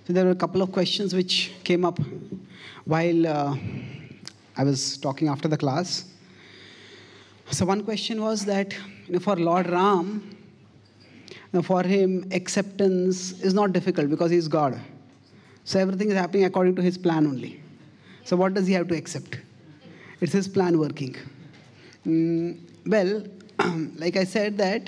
So there were a couple of questions which came up while I was talking after the class. So one question was that for Lord Ram, for him, acceptance is not difficult because he is God. So everything is happening according to his plan only. So what does he have to accept? It's his plan working. Well, like I said that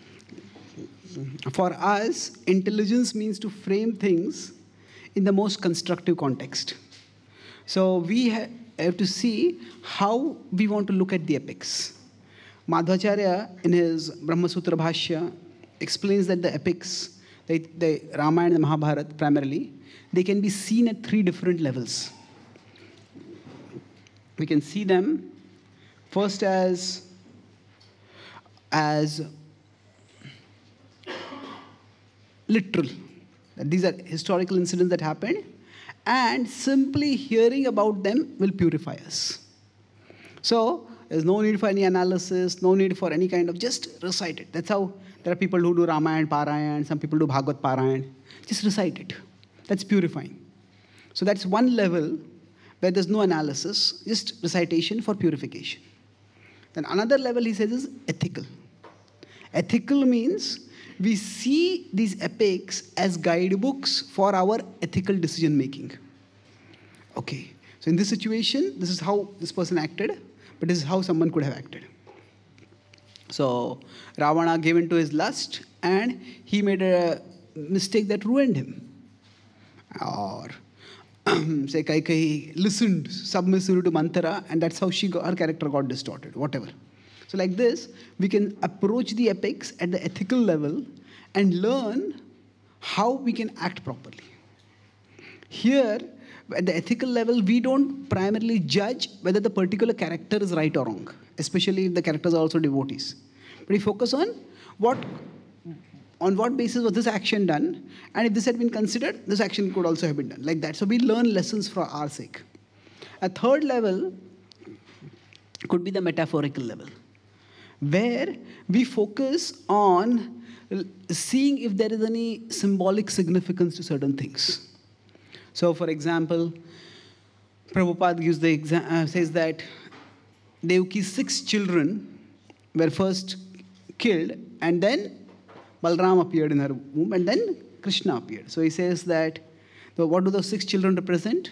for us, intelligence means to frame things in the most constructive context. So we have to see how we want to look at the epics. Madhvacharya, in his Brahma Sutra Bhashya, explains that the epics, the Ramayana and the Mahabharata primarily, they can be seen at three different levels. We can see them first as literal. These are historical incidents that happened, and simply hearing about them will purify us. So there's no need for any analysis, no need for any kind of, just recite it. That's how there are people who do Ramayana Parayan, some people do Bhagavad Parayan. Just recite it. That's purifying. So that's one level where there's no analysis, just recitation for purification. Then another level, he says, is ethical. Ethical means we see these epics as guidebooks for our ethical decision making. Okay, so in this situation, this is how this person acted, but this is how someone could have acted. So Ravana gave in to his lust and he made a mistake that ruined him. Or say Kaikeyi listened submissively to Manthara, and that's how her character got distorted, whatever. So like this, we can approach the epics at the ethical level and learn how we can act properly. Here, at the ethical level, we don't primarily judge whether the particular character is right or wrong, especially if the characters are also devotees. But we focus on on what basis was this action done, and if this had been considered, this action could also have been done, like that. So we learn lessons for our sake. A third level could be the metaphorical level, where we focus on seeing if there is any symbolic significance to certain things. So, for example, Prabhupada gives says that Devaki's 6 children were first killed, and then Balram appeared in her womb, and then Krishna appeared. So he says that, what do those 6 children represent?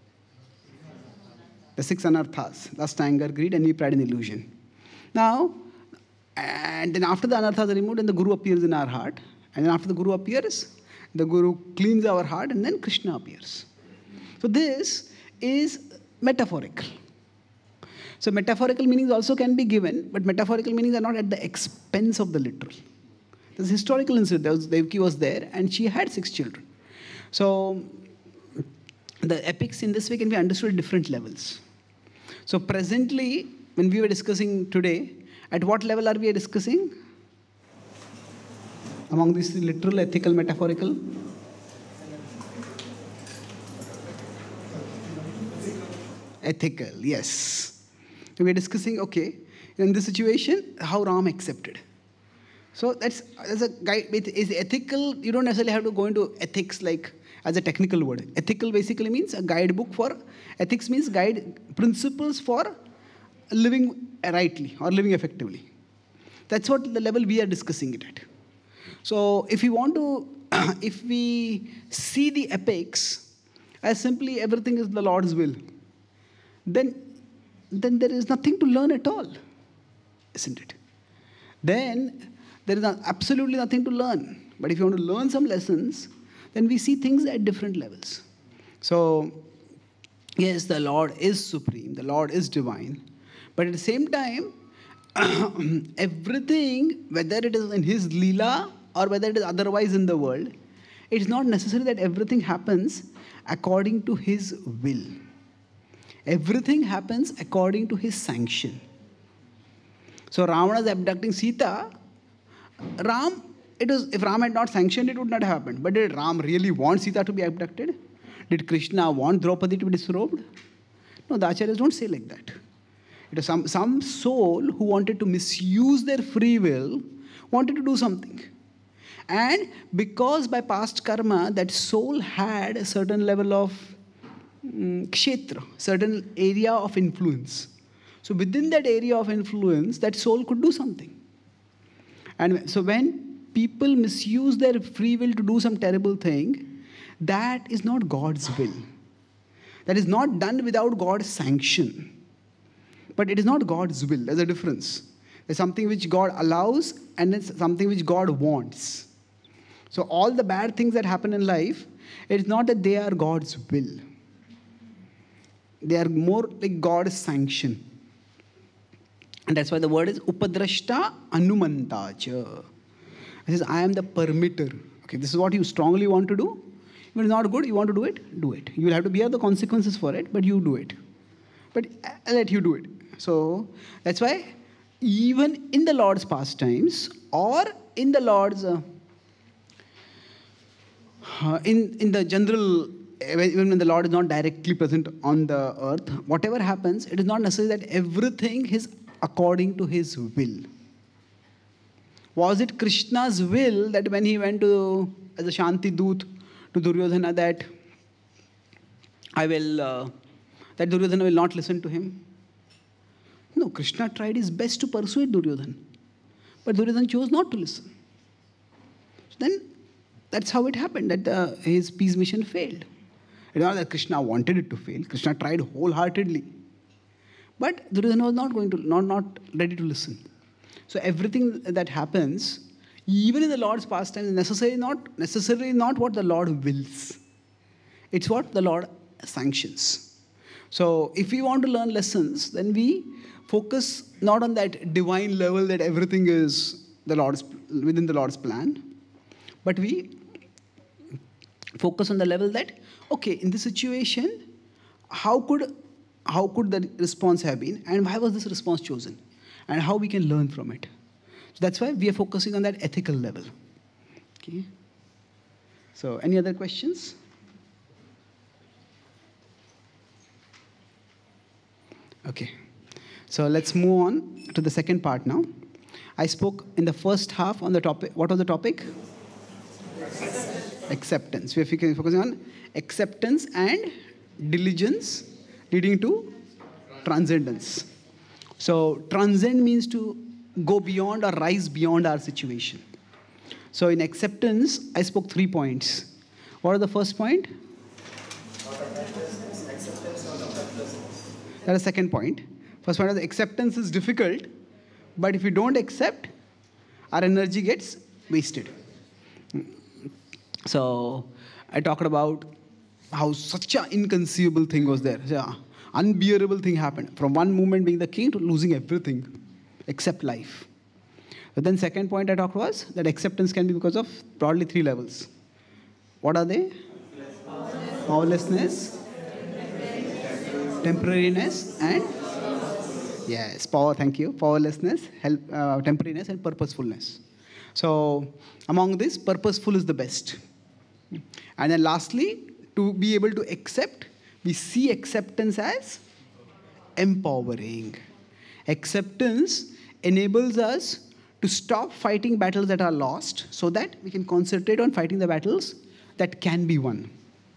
The 6 anarthas: lust, anger, greed, envy, pride, and illusion. Now, and then after the anarthas are removed, then the Guru appears in our heart. And then after the Guru appears, the Guru cleans our heart, and then Krishna appears. So this is metaphorical. So metaphorical meanings also can be given, but metaphorical meanings are not at the expense of the literal. There's a historical incident. Devaki was there, and she had 6 children. So the epics in this way can be understood at different levels. So presently, when we were discussing today, at what level are we discussing? Among these literal, ethical, metaphorical? Ethical, yes. We are discussing, okay, in this situation, how Ram accepted. So that's a guide. Is ethical, you don't necessarily have to go into ethics like as a technical word. Ethical basically means a guidebook for, ethics means guide principles for living rightly or living effectively. That's what the level we are discussing it at. So if we want to, if we see the epics as simply everything is the Lord's will, then there is nothing to learn at all, isn't it? Then there is absolutely nothing to learn. But if you want to learn some lessons, then we see things at different levels. So, yes, the Lord is supreme, the Lord is divine, but at the same time, everything, whether it is in His Leela or whether it is otherwise in the world, it is not necessary that everything happens according to His will. Everything happens according to His sanction. So Ravana is abducting Sita. If Ram had not sanctioned, it would not have happened. But did Ram really want Sita to be abducted? Did Krishna want Draupadi to be disrobed? No, the Acharyas don't say like that. It was some soul who wanted to misuse their free will, wanted to do something. And because by past karma, that soul had a certain level of kshetra, certain area of influence. So within that area of influence, that soul could do something. And so when people misuse their free will to do some terrible thing, that is not God's will. That is not done without God's sanction. But it is not God's will. There's a difference. There's something which God allows and it's something which God wants. So all the bad things that happen in life, it is not that they are God's will. They are more like God's sanction. And that's why the word is upadrashta anumantacha. It says, I am the permitter. Okay, this is what you strongly want to do. If it is not good, you want to do it, do it. You will have to bear the consequences for it, but you do it. But I'll let you do it. So that's why even in the Lord's pastimes or in the Lord's, in the general, even when the Lord is not directly present on the earth, whatever happens, it is not necessary that everything is according to his will. Was it Krishna's will that when he went to, as a Shanti Doot to Duryodhana, that that Duryodhana will not listen to him? No, Krishna tried his best to persuade Duryodhana. But Duryodhana chose not to listen. So then, that's how it happened, that his peace mission failed. It's not that Krishna wanted it to fail. Krishna tried wholeheartedly. But Duryodhana was not ready to listen. So everything that happens, even in the Lord's pastime, is necessarily not what the Lord wills. It's what the Lord sanctions. So if we want to learn lessons, then we focus not on that divine level that everything is within the Lord's plan, but we focus on the level that, okay, in this situation, how could the response have been, and why was this response chosen, and how we can learn from it. So that's why we are focusing on that ethical level. Okay. So any other questions? Okay. So let's move on to the second part now. I spoke in the first half on the topic. What was the topic? Acceptance. We are focusing on acceptance and diligence leading to transcendence. So transcend means to go beyond or rise beyond our situation. So in acceptance, I spoke 3 points. What are the first point? That is the second point. First point is acceptance is difficult, but if you don't accept, our energy gets wasted. So I talked about how such an inconceivable thing was there. Yeah, unbearable thing happened. From one moment being the king to losing everything except life. But then second point I talked was that acceptance can be because of broadly 3 levels. What are they? Powerlessness, temporariness, and yes, thank you. Powerlessness, temporariness, and purposefulness. So among this, purposeful is the best. And then lastly, to be able to accept, we see acceptance as empowering. Acceptance enables us to stop fighting battles that are lost so that we can concentrate on fighting the battles that can be won.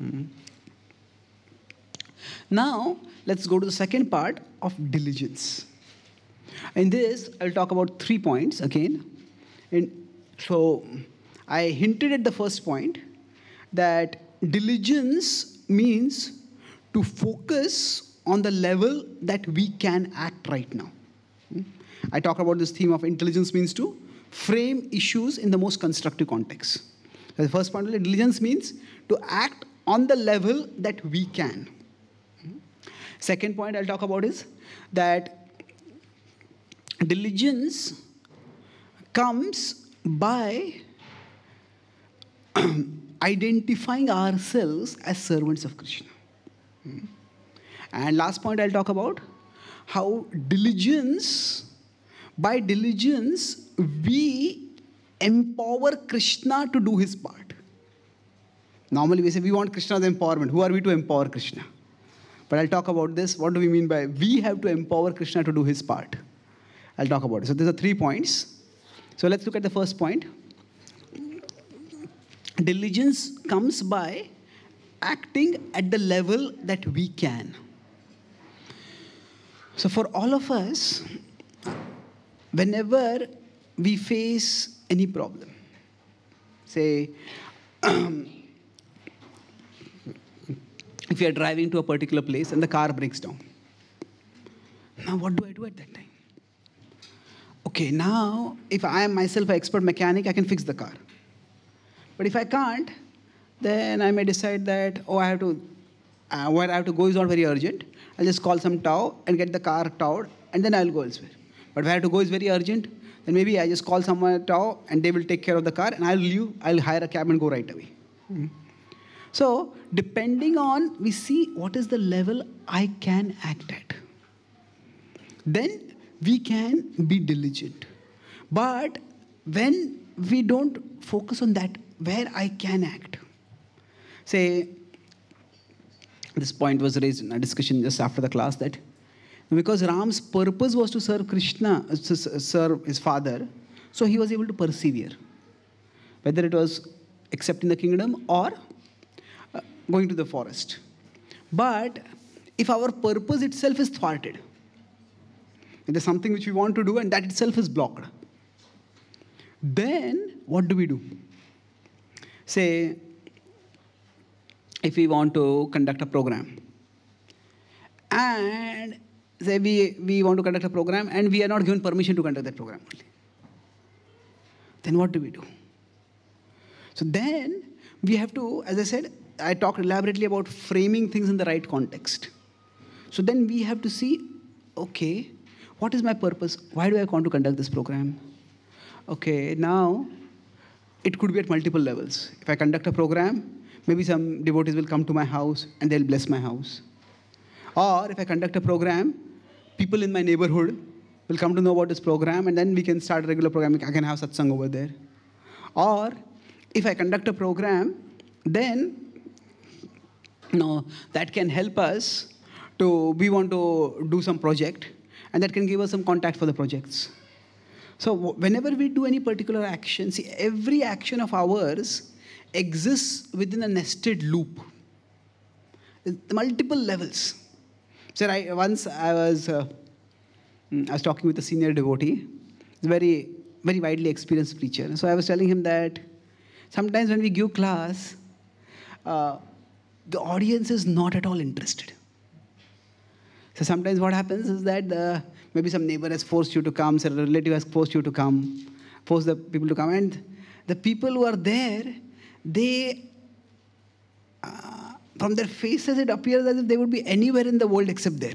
Now, let's go to the second part of diligence. In this, I'll talk about 3 points again. So, I hinted at the first point that diligence means to focus on the level that we can act right now. I talk about this theme of intelligence means to frame issues in the most constructive context. So the first point, diligence means to act on the level that we can. Second point I'll talk about is that diligence comes by identifying ourselves as servants of Krishna. And last point I'll talk about how by diligence, we empower Krishna to do his part. Normally we say we want Krishna's empowerment. Who are we to empower Krishna? But I'll talk about this. What do we mean by we have to empower Krishna to do his part? I'll talk about it. So these are 3 points. So let's look at the first point. diligence comes by acting at the level that we can. So for all of us, whenever we face any problem, say, if you are driving to a particular place and the car breaks down, now what do I do at that time? Okay, now if I am myself an expert mechanic, I can fix the car. But if I can't, then I may decide that, where I have to go is not very urgent. I'll just call some tow and get the car towed, and then I'll go elsewhere. But where I have to go is very urgent, then maybe I just call someone tow and they will take care of the car, and I'll hire a cab and go right away. So, depending on, we see what is the level I can act at. Then we can be diligent. But when we don't focus on that, where I can act. Say, this point was raised in a discussion just after the class, that because Ram's purpose was to serve Krishna, to serve his father, so he was able to persevere. Whether it was accepting the kingdom or going to the forest. But if our purpose itself is thwarted, if there's something which we want to do and that itself is blocked, then what do we do? Say, if we want to conduct a program, and say we want to conduct a program and we are not given permission to conduct that program only, then what do we do? So then we have to, as I said, I talked elaborately about framing things in the right context. So then we have to see, okay, what is my purpose? Why do I want to conduct this program? Okay, now it could be at multiple levels. If I conduct a program, maybe some devotees will come to my house and they'll bless my house. Or if I conduct a program, people in my neighborhood will come to know about this program, and then we can start a regular program. I can have satsang over there. Or if I conduct a program, then that can help us we want to do some project, and that can give us some contact for the projects. So whenever we do any particular action, see, every action of ours exists within a nested loop. Multiple levels. So once I was talking with a senior devotee, a very, very widely experienced preacher. So I was telling him that sometimes when we give class, the audience is not at all interested. So sometimes what happens is that maybe some neighbor has forced you to come, some relative has forced you to come, forced the people to come, and the people who are there, they, from their faces, it appears as if they would be anywhere in the world except there.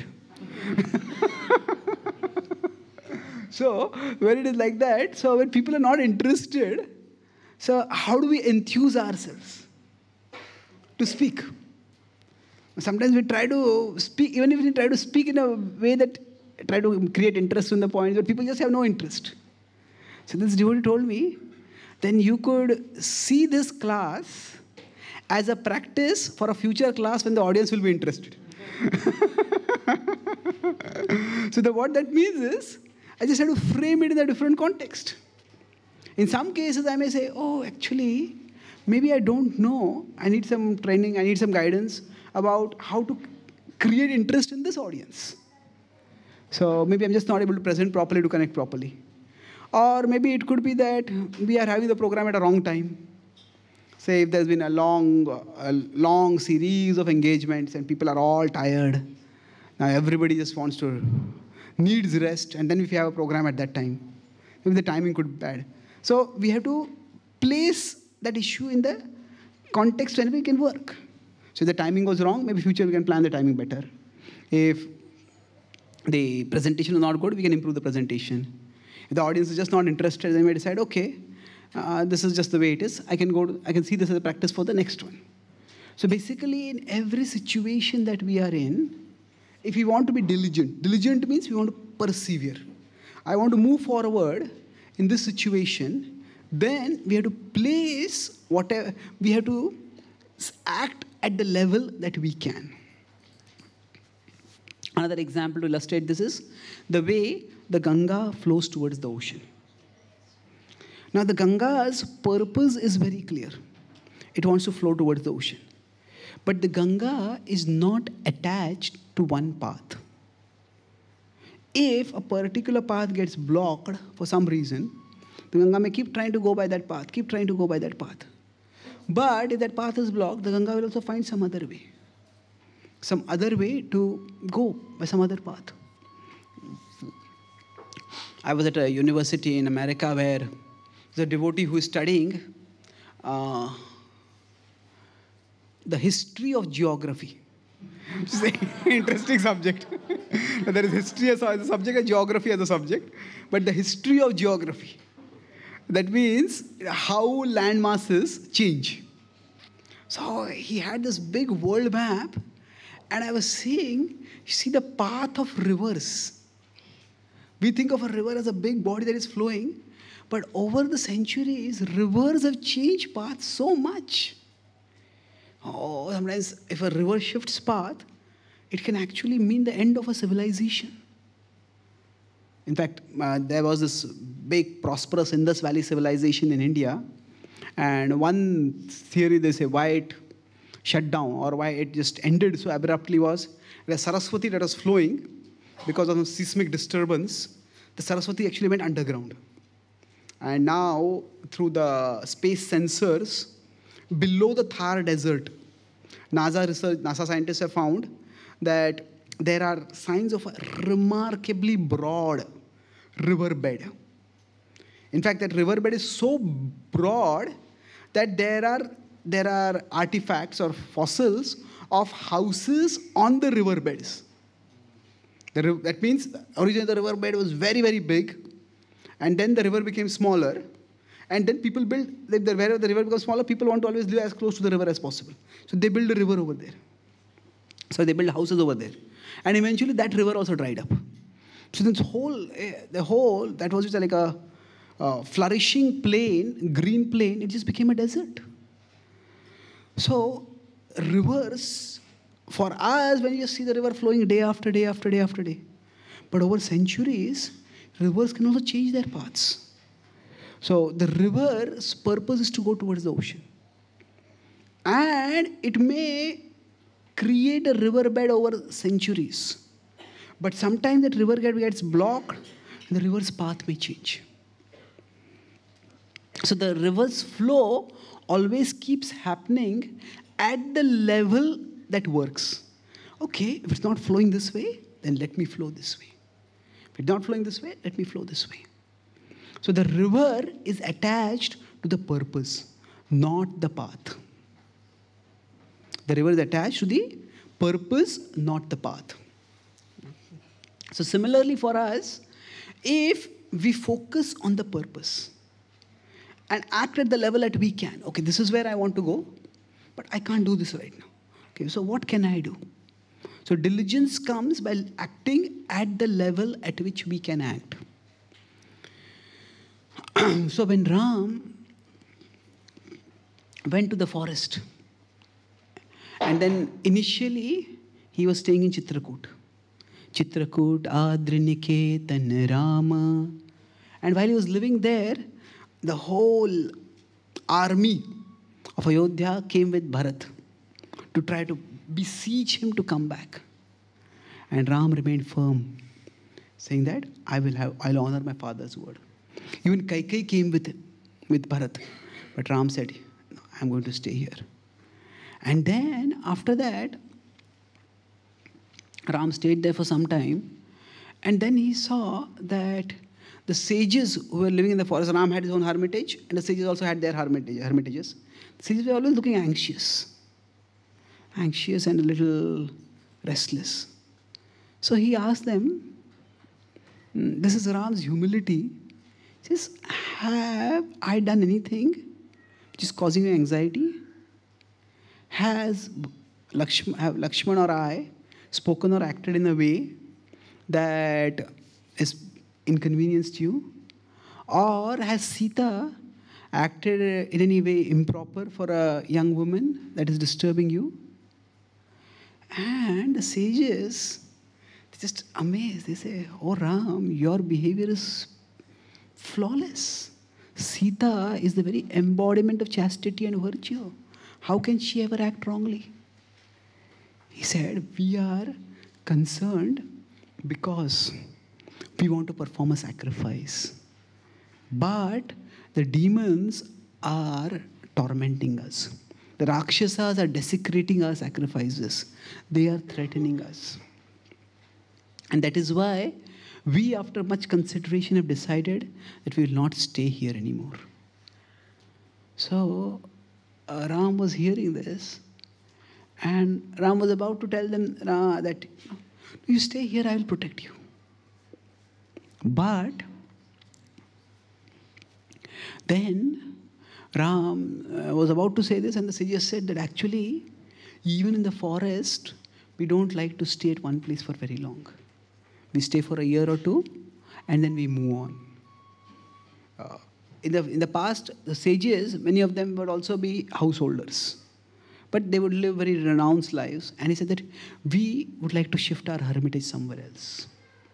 So when it is like that, so when people are not interested, so how do we enthuse ourselves to speak? Sometimes we try to speak, even if we try to speak in a way that try to create interest in the point, but people just have no interest. So this devotee told me, then you could see this class as a practice for a future class when the audience will be interested. So what that means is, I just have to frame it in a different context. In some cases, I may say, oh, actually, maybe I don't know. I need some training, I need some guidance about how to create interest in this audience. So maybe I'm just not able to present properly to connect properly. Or maybe it could be that we are having the program at a wrong time. Say if there's been a long series of engagements and people are all tired. Now everybody just needs rest, and then if you have a program at that time, maybe the timing could be bad. So we have to place that issue in the context when we can work. So if the timing goes wrong, maybe future we can plan the timing better. If the presentation is not good, we can improve the presentation. If the audience is just not interested, then we decide, okay, this is just the way it is. I can see this as a practice for the next one. So basically, in every situation that we are in, if we want to be diligent, diligent means we want to persevere. I want to move forward in this situation, then we have to place whatever, we have to act at the level that we can. Another example to illustrate this is the way the Ganga flows towards the ocean. Now the Ganga's purpose is very clear. it wants to flow towards the ocean. But the Ganga is not attached to one path. If a particular path gets blocked for some reason, the Ganga may keep trying to go by that path, keep trying to go by that path. But if that path is blocked, the Ganga will also find some other way to go by some other path. I was at a university in America where there's a devotee who is studying the history of geography. Which is an interesting subject. There is history as a subject and geography as a subject, but the history of geography. That means how land masses change. So he had this big world map, and I was seeing, you see the path of rivers. We think of a river as a big body that is flowing, but over the centuries, rivers have changed paths so much. Oh, sometimes if a river shifts path, it can actually mean the end of a civilization. In fact, there was this big, prosperous Indus Valley civilization in India. And one theory, they say, why it shut down or why it just ended so abruptly was the Saraswati that was flowing because of a seismic disturbance. The Saraswati actually went underground. And now, through the space sensors, below the Thar Desert, NASA scientists have found that there are signs of a remarkably broad riverbed. In fact, that riverbed is so broad that there are artifacts or fossils of houses on the riverbeds. That means originally the riverbed was very, very big, and then the river became smaller, and then people built, wherever the river becomes smaller, people want to always live as close to the river as possible. So they build a river over there. So they build houses over there. And eventually that river also dried up. So this whole, that was just like a flourishing plain, green plain, it just became a desert. So rivers, for us, when you see the river flowing day after day after day after day, but over centuries, rivers can also change their paths. So the river's purpose is to go towards the ocean. And it may create a riverbed over centuries. But sometimes that river gets blocked, and the river's path may change. So the river's flow always keeps happening at the level that works. Okay, if it's not flowing this way, then let me flow this way. If it's not flowing this way, let me flow this way. So the river is attached to the purpose, not the path. The river is attached to the purpose, not the path. So similarly for us, if we focus on the purpose and act at the level that we can, okay, this is where I want to go, but I can't do this right now. Okay, so what can I do? So diligence comes by acting at the level at which we can act. So when Ram went to the forest, and then initially he was staying in Chitrakoot. Chitrakoot, Adriniketan, Rama. And while he was living there, the whole army of Ayodhya came with Bharat to try to beseech him to come back. And Ram remained firm, saying that I'll honor my father's word. Even Kaikai came with Bharat. But Ram said, no, I'm going to stay here. And then after that, Ram stayed there for some time. And then he saw that the sages who were living in the forest, Ram had his own hermitage, and the sages also had their hermitages. The sages were always looking anxious and a little restless. So he asked them, this is Ram's humility. He says, have I done anything which is causing you anxiety? Has Lakshman or I spoken or acted in a way that is inconvenienced you? Or has Sita acted in any way improper for a young woman that is disturbing you? And the sages, they're just amazed. They say, oh Ram, your behavior is flawless. Sita is the very embodiment of chastity and virtue. How can she ever act wrongly? He said, we are concerned because we want to perform a sacrifice. But the demons are tormenting us. The Rakshasas are desecrating our sacrifices. They are threatening us. And that is why we, after much consideration, have decided that we will not stay here anymore. So, Ram was hearing this, and Ram was about to tell them that, you stay here, I will protect you. But then Ram was about to say this, and the sages said that actually, even in the forest, we don't like to stay at one place for very long. We stay for a year or two, and then we move on. In the past, the sages, many of them would also be householders. But they would live very renounced lives. And he said that we would like to shift our hermitage somewhere else.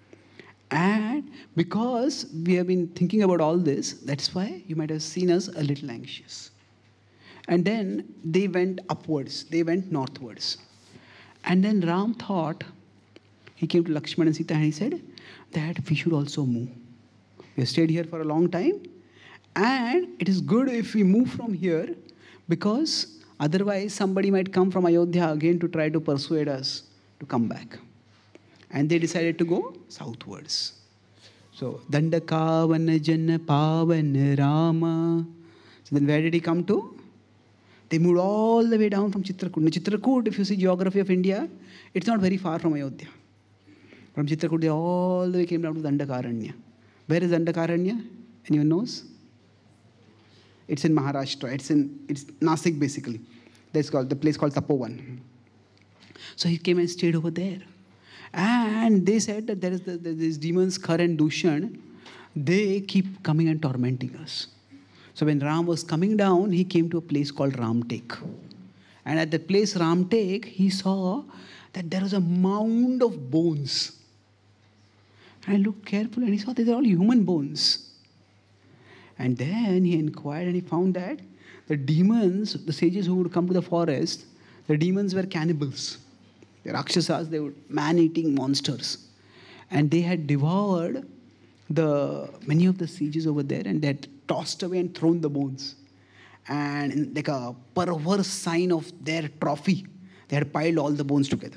And because we have been thinking about all this, that's why you might have seen us a little anxious. And then they went upwards. They went northwards. And then Ram thought, he came to Lakshmana and Sita and he said that we should also move. We have stayed here for a long time. And it is good if we move from here, because otherwise somebody might come from Ayodhya again to try to persuade us to come back. And they decided to go southwards. So, Dandakavana Jana Pavana Rama. So then where did he come to? They moved all the way down from Chitrakoot. Now, Chitrakoot, if you see geography of India, it's not very far from Ayodhya. From Chitrakoot, they all the way came down to Dandakaranya. Where is Dandakaranya? Anyone knows? It's in Maharashtra. It's Nasik basically. That's called the place called Tapovan. So he came and stayed over there. And they said that there is these demons, Khar and Dushan, they keep coming and tormenting us. So when Ram was coming down, he came to a place called Ramtek. And at the place Ramtek, he saw that there was a mound of bones. And I looked carefully and he saw that they're all human bones. And then he inquired and he found that the demons, the sages who would come to the forest, the demons were cannibals. The Rakshasas, they were man-eating monsters. And they had devoured many of the sages over there, and they had tossed away and thrown the bones. And in like a perverse sign of their trophy, they had piled all the bones together.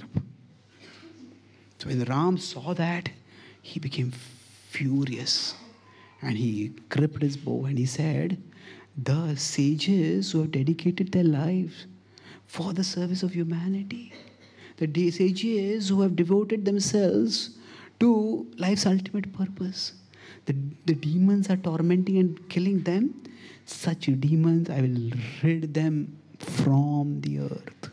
So when Ram saw that, he became furious. And he gripped his bow and he said, the sages who have dedicated their lives for the service of humanity, the sages who have devoted themselves to life's ultimate purpose, the demons are tormenting and killing them. Such demons, I will rid them from the earth.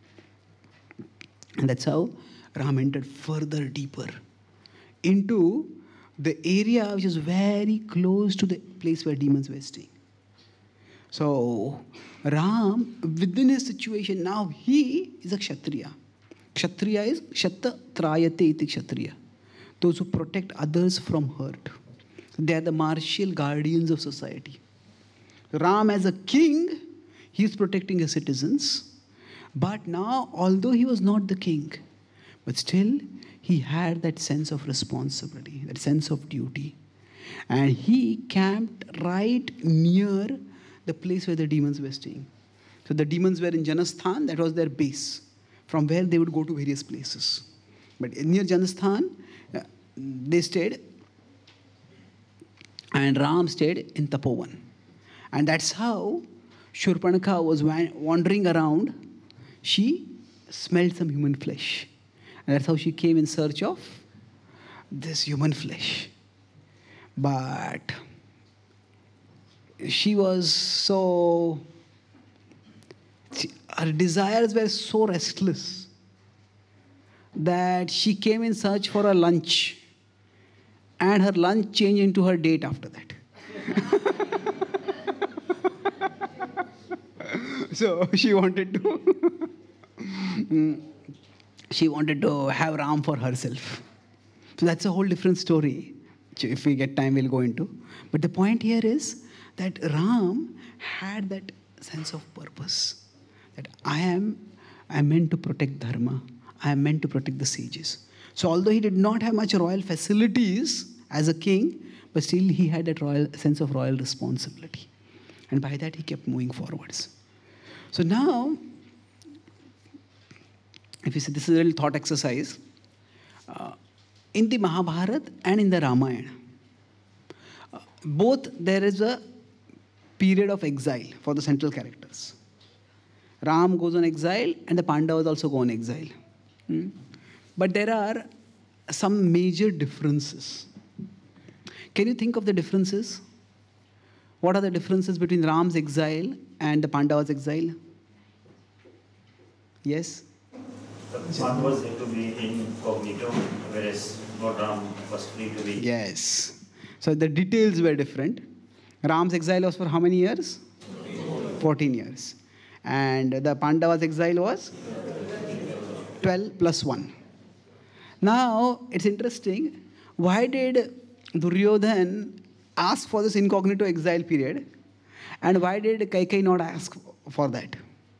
And that's how Ram entered further deeper into the area which is very close to the place where demons were staying. So, Ram, within his situation, now he is a Kshatriya. Kshatriya is Kshatta Trayate iti Kshatriya. Those who protect others from hurt. They are the martial guardians of society. Ram, as a king, he is protecting his citizens. But now, although he was not the king, but still, he had that sense of responsibility, that sense of duty. And he camped right near the place where the demons were staying. So the demons were in Janasthan, that was their base, from where they would go to various places. But near Janasthan, they stayed, and Ram stayed in Tapovan. And that's how Shurpanakha was wandering around. She smelled some human flesh. And that's how she came in search of this human flesh. But she was so... her desires were so restless that she came in search for a lunch. And her lunch changed into her date after that. So she wanted to have Ram for herself. So that's a whole different story. If we get time, we'll go into. But the point here is that Ram had that sense of purpose. that I am meant to protect dharma. I am meant to protect the sages. So although he did not have much royal facilities as a king, but still he had that royal sense of royal responsibility. And by that he kept moving forwards. So now, if you see, this is a little thought exercise. In the Mahabharata and in the Ramayana, both there is a period of exile for the central characters. Ram goes on exile and the Pandavas also go on exile. But there are some major differences. Can you think of the differences? What are the differences between Ram's exile and the Pandavas' exile? Yes? The Pandavas need to be incognito, whereas Ram was free to be. Yes. So the details were different. Ram's exile was for how many years? 14 years. And the Pandavas' exile was 12 plus 1. Now, it's interesting. Why did Duryodhan ask for this incognito exile period? And why did Kaikeyi not ask for that?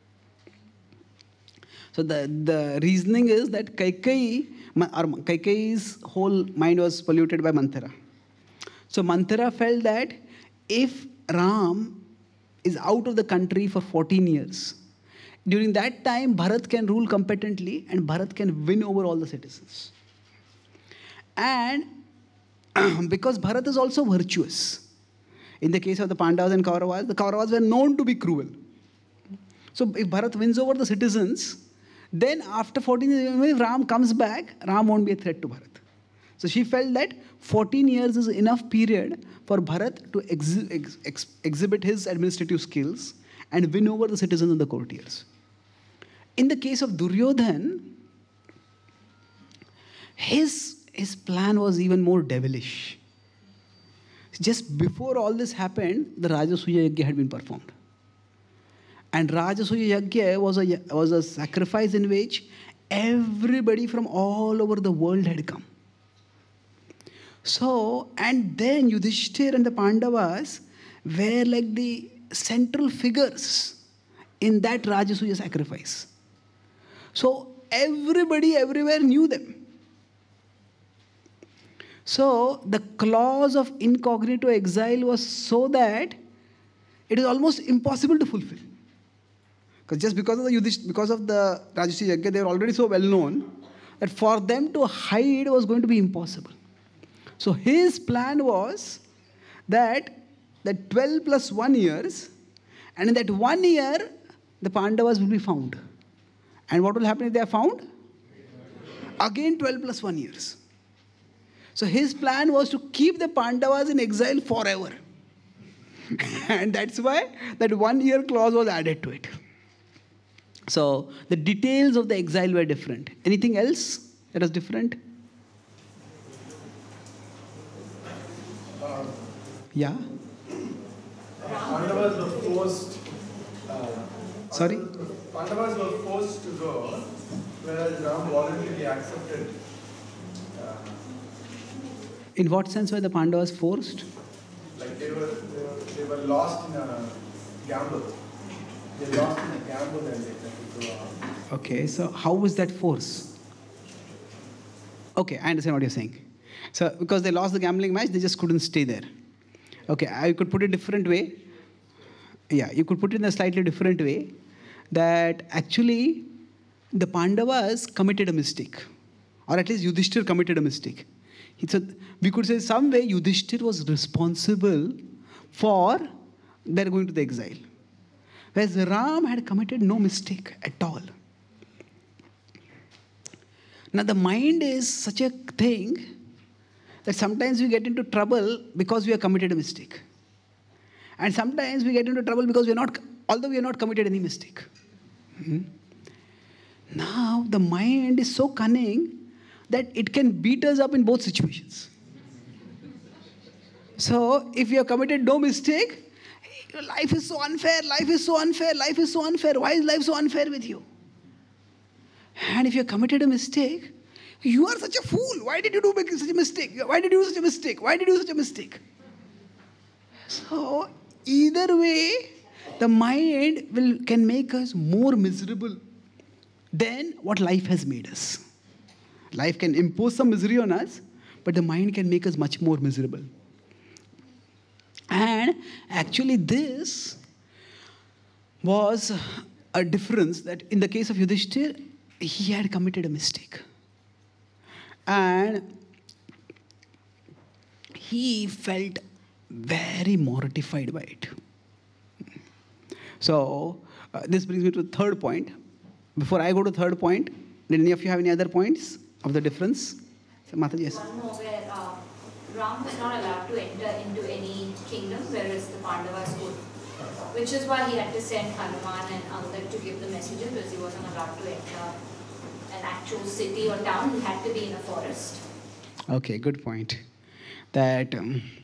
So the reasoning is that Kaikeyi's whole mind was polluted by Manthara. So Manthara felt that if Ram is out of the country for 14 years, during that time Bharat can rule competently and Bharat can win over all the citizens. And because Bharat is also virtuous. In the case of the Pandavas and Kauravas, the Kauravas were known to be cruel. So if Bharat wins over the citizens, then after 14 years, if Ram comes back, Ram won't be a threat to Bharat. So she felt that 14 years is enough period for Bharat to exhibit his administrative skills and win over the citizens and the courtiers. In the case of Duryodhan, his plan was even more devilish. Just before all this happened, the Rajasuya Yajna had been performed. And Rajasuya Yajna was a sacrifice in which everybody from all over the world had come. So, and then Yudhishthir and the Pandavas were like the central figures in that Rajasuya sacrifice. So, everybody everywhere knew them. So, the clause of incognito exile was so that it is almost impossible to fulfill. Because just because of the Rajasuya Yajna, they were already so well known that for them to hide was going to be impossible. So his plan was that 12 plus 1 years, and in that 1 year, the Pandavas will be found. And what will happen if they are found? Again 12 plus 1 years. So his plan was to keep the Pandavas in exile forever. And that's why that 1 year clause was added to it. So the details of the exile were different. Anything else that was different? Yeah? Pandavas were forced. Sorry? Pandavas were forced to go, whereas Ram voluntarily accepted. In what sense were the Pandavas forced? Like they were lost in a gamble. They lost in a gamble and they had to go out. Okay, so how was that force? Okay, I understand what you're saying. So because they lost the gambling match, they just couldn't stay there. Okay, I could put it a different way. Yeah, you could put it in a slightly different way. That actually the Pandavas committed a mistake. Or at least Yudhishthir committed a mistake. We could say some way Yudhishthir was responsible for their going to the exile. Whereas Ram had committed no mistake at all. Now the mind is such a thing that sometimes we get into trouble because we have committed a mistake. And sometimes we get into trouble because although we have not committed any mistake. Now the mind is so cunning that it can beat us up in both situations. So if you have committed no mistake, life is so unfair, life is so unfair, life is so unfair. Why is life so unfair with you? And if you have committed a mistake, you are such a fool. Why did you do such a mistake? Why did you do such a mistake? Why did you do such a mistake? So either way, the mind can make us more miserable than what life has made us. Life can impose some misery on us, but the mind can make us much more miserable. And actually this was a difference that in the case of Yudhishthir, he had committed a mistake. And he felt very mortified by it. So, this brings me to the third point. Before I go to the third point, did any of you have any other points of the difference? So, Mataji, yes. One more where Ram was not allowed to enter into any kingdom, whereas the Pandavas could. Which is why he had to send Hanuman and Angad to give the messages, because he wasn't allowed to enter an actual city or town. He had to be in a forest. Okay, good point. That,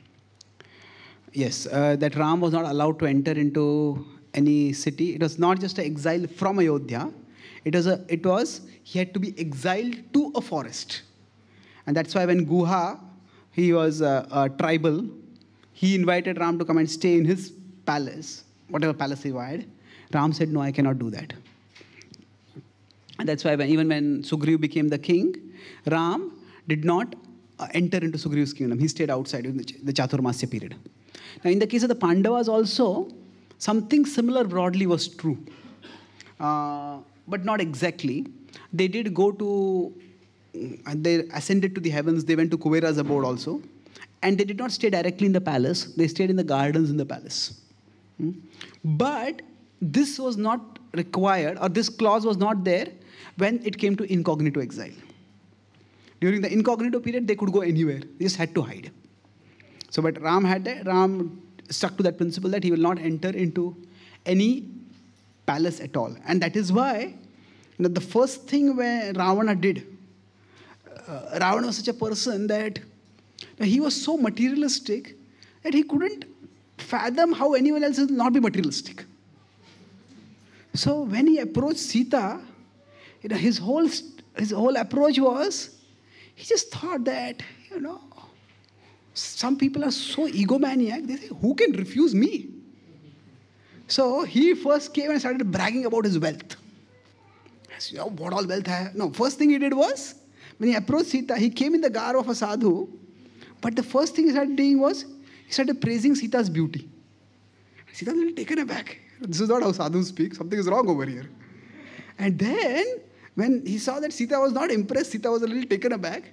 that Ram was not allowed to enter into any city. It was not just an exile from Ayodhya. It was he had to be exiled to a forest. And that's why when Guha, he was a tribal, he invited Ram to come and stay in his palace, whatever palace he had. Ram said, no, I cannot do that. And that's why even when Sugriv became the king, Ram did not enter into Sugriv's kingdom. He stayed outside in the Chaturmasya period. Now, in the case of the Pandavas also, something similar broadly was true. But not exactly. They did go to, they ascended to the heavens. They went to Kuvera's abode also. And they did not stay directly in the palace. They stayed in the gardens in the palace. But this was not required, or this clause was not there when it came to incognito exile. During the incognito period, they could go anywhere. They just had to hide. So, but Ram stuck to that principle that he will not enter into any palace at all. And that is why the first thing where Ravana did, Ravana was such a person that he was so materialistic that he couldn't fathom how anyone else will not be materialistic. So when he approached Sita, his whole approach was, he just thought that, some people are so egomaniac, they say, who can refuse me? So he first came and started bragging about his wealth. What all wealth I have? No, first thing he did was, when he approached Sita, he came in the garb of a sadhu, but the first thing he started doing was, he started praising Sita's beauty. Sita was a little taken aback. This is not how sadhus speak. Something is wrong over here. And then, when he saw that Sita was not impressed, Sita was a little taken aback,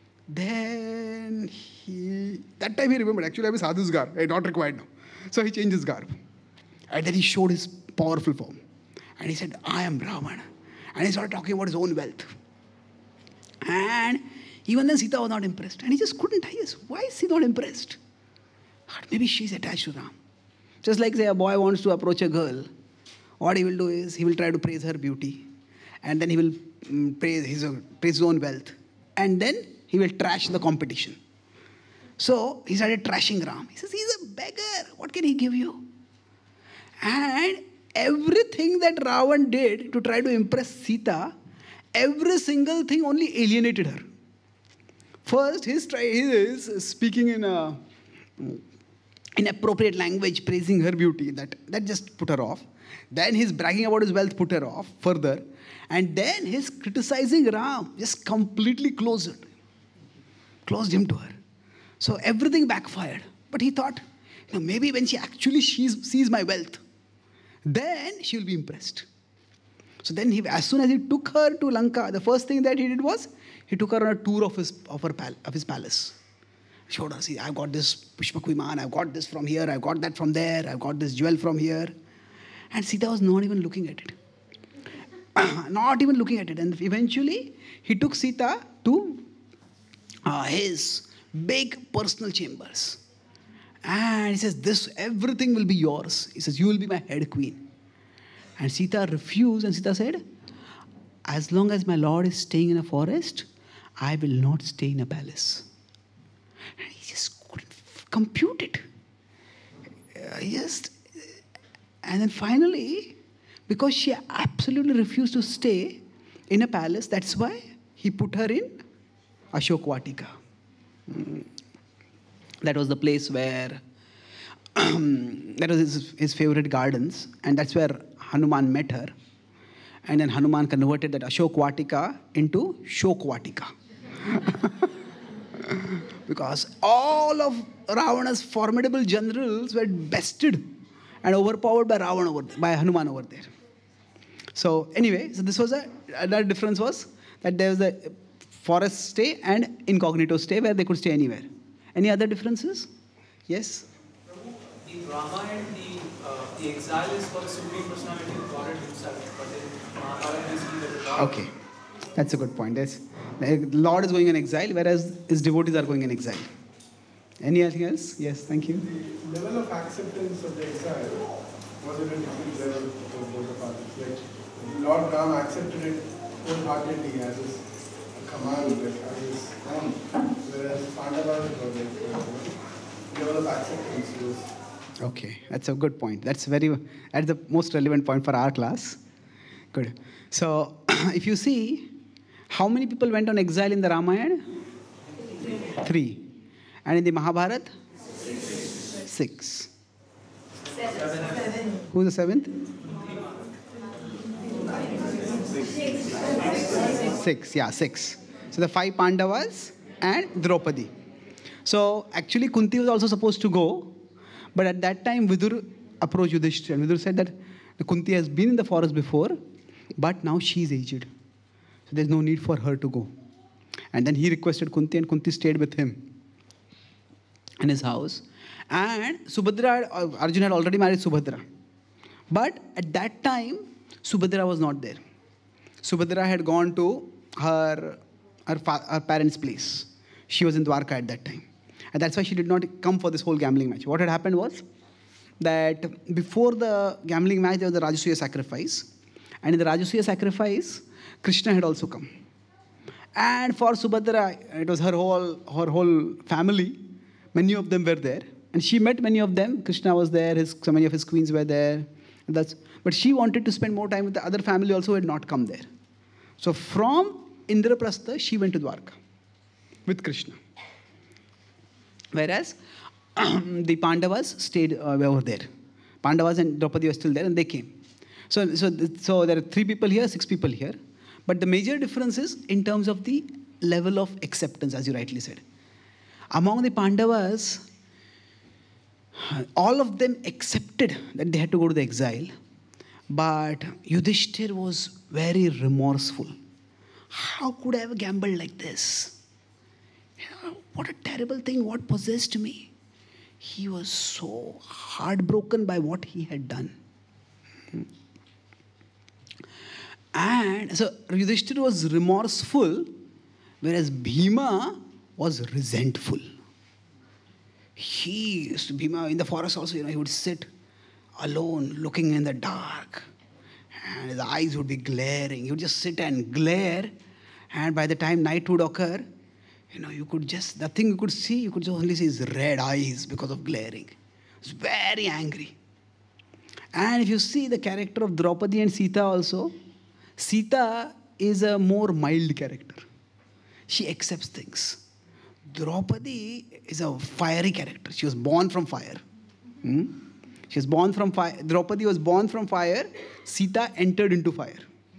then that time he remembered, actually I have a sadhu's garb, not required now. So he changed his garb. And then he showed his powerful form. And he said, I am Brahman. And he started talking about his own wealth. And even then Sita was not impressed. And he just couldn't guess. Why is he not impressed? Maybe she's attached to Ram. Just like, say, a boy wants to approach a girl. What he will do is, he will try to praise her beauty. And then he will praise his own wealth. And then he will trash the competition. So he started trashing Ram. He says, he's a beggar. What can he give you? And everything that Ravan did to try to impress Sita, every single thing only alienated her. First, he is speaking in inappropriate language, praising her beauty. That just put her off. Then his bragging about his wealth put her off further. And then his criticizing Ram just completely closed him to her. So everything backfired. But he thought, maybe when she actually sees my wealth, then she will be impressed. So then as soon as he took her to Lanka, the first thing that he did was, he took her on a tour of his palace. Showed her, see, I've got this Pushpak Viman, I've got this from here, I've got that from there, I've got this jewel from here. And Sita was not even looking at it. Not even looking at it. And eventually, he took Sita to his big personal chambers. And he says, everything will be yours. He says, you will be my head queen. And Sita refused, and Sita said, as long as my Lord is staying in a forest, I will not stay in a palace. And he just couldn't compute it. And then finally, because she absolutely refused to stay in a palace, that's why he put her in Ashok Vatika. That was the place where that was his favorite gardens, and that's where Hanuman met her. And then Hanuman converted that Ashok Vatika into Shok Vatika. Because all of Ravana's formidable generals were bested and overpowered by by Hanuman over there. So anyway, so this was another difference was that there was a forest stay and incognito stay where they could stay anywhere. Any other differences? Yes? In Ramayana, the exile is for the Supreme Personality of Godhead himself, but in Mahabharata is the Lord. Okay, that's a good point. The Lord is going in exile, whereas his devotees are going in exile. Anything else? Yes, thank you. The level of acceptance of the exile was at a different level for both the parties. Like Lord Rama accepted it wholeheartedly as his command, as his own, whereas Pandavas was like level of acceptance was. Okay, that's a good point. That's the most relevant point for our class. Good. So, if you see, how many people went on exile in the Ramayana? 3. And in the Mahabharata? 6. 7. Who's the 7th? 6. Yeah, 6. So the 5 Pandavas and Draupadi. So actually Kunti was also supposed to go, but at that time Vidur approached Yudhishthira, and Vidur said that Kunti has been in the forest before, but now she's aged. So there's no need for her to go. And then he requested Kunti, and Kunti stayed with him in his house. And Subhadra, Arjuna had already married Subhadra. But at that time, Subhadra was not there. Subhadra had gone to her parents' place. She was in Dwarka at that time. And that's why she did not come for this whole gambling match. What had happened was that before the gambling match, there was the Rajasuya sacrifice. And in the Rajasuya sacrifice, Krishna had also come. And for Subhadra, it was her whole family. Many of them were there. And she met many of them. Krishna was there. So many of his queens were there. But she wanted to spend more time with the other family also who had not come there. So from Indraprastha, she went to Dwarka with Krishna. Whereas the Pandavas stayed over there. Pandavas and Draupadi were still there, and they came. So there are 3 people here, 6 people here. But the major difference is in terms of the level of acceptance, as you rightly said. Among the Pandavas, all of them accepted that they had to go to the exile. But Yudhishthir was very remorseful. How could I have gambled like this? What a terrible thing, what possessed me? He was so heartbroken by what he had done. And so Yudhishthira was remorseful, whereas Bhima was resentful. Bhima in the forest also, he would sit alone, looking in the dark. And his eyes would be glaring. He would just sit and glare. And by the time night would occur, the thing you could see, you could just only see his red eyes because of glaring. He was very angry. And if you see the character of Draupadi and Sita also, Sita is a more mild character. She accepts things. Draupadi is a fiery character. She was born from fire. She was born from fire. Draupadi was born from fire. Sita entered into fire.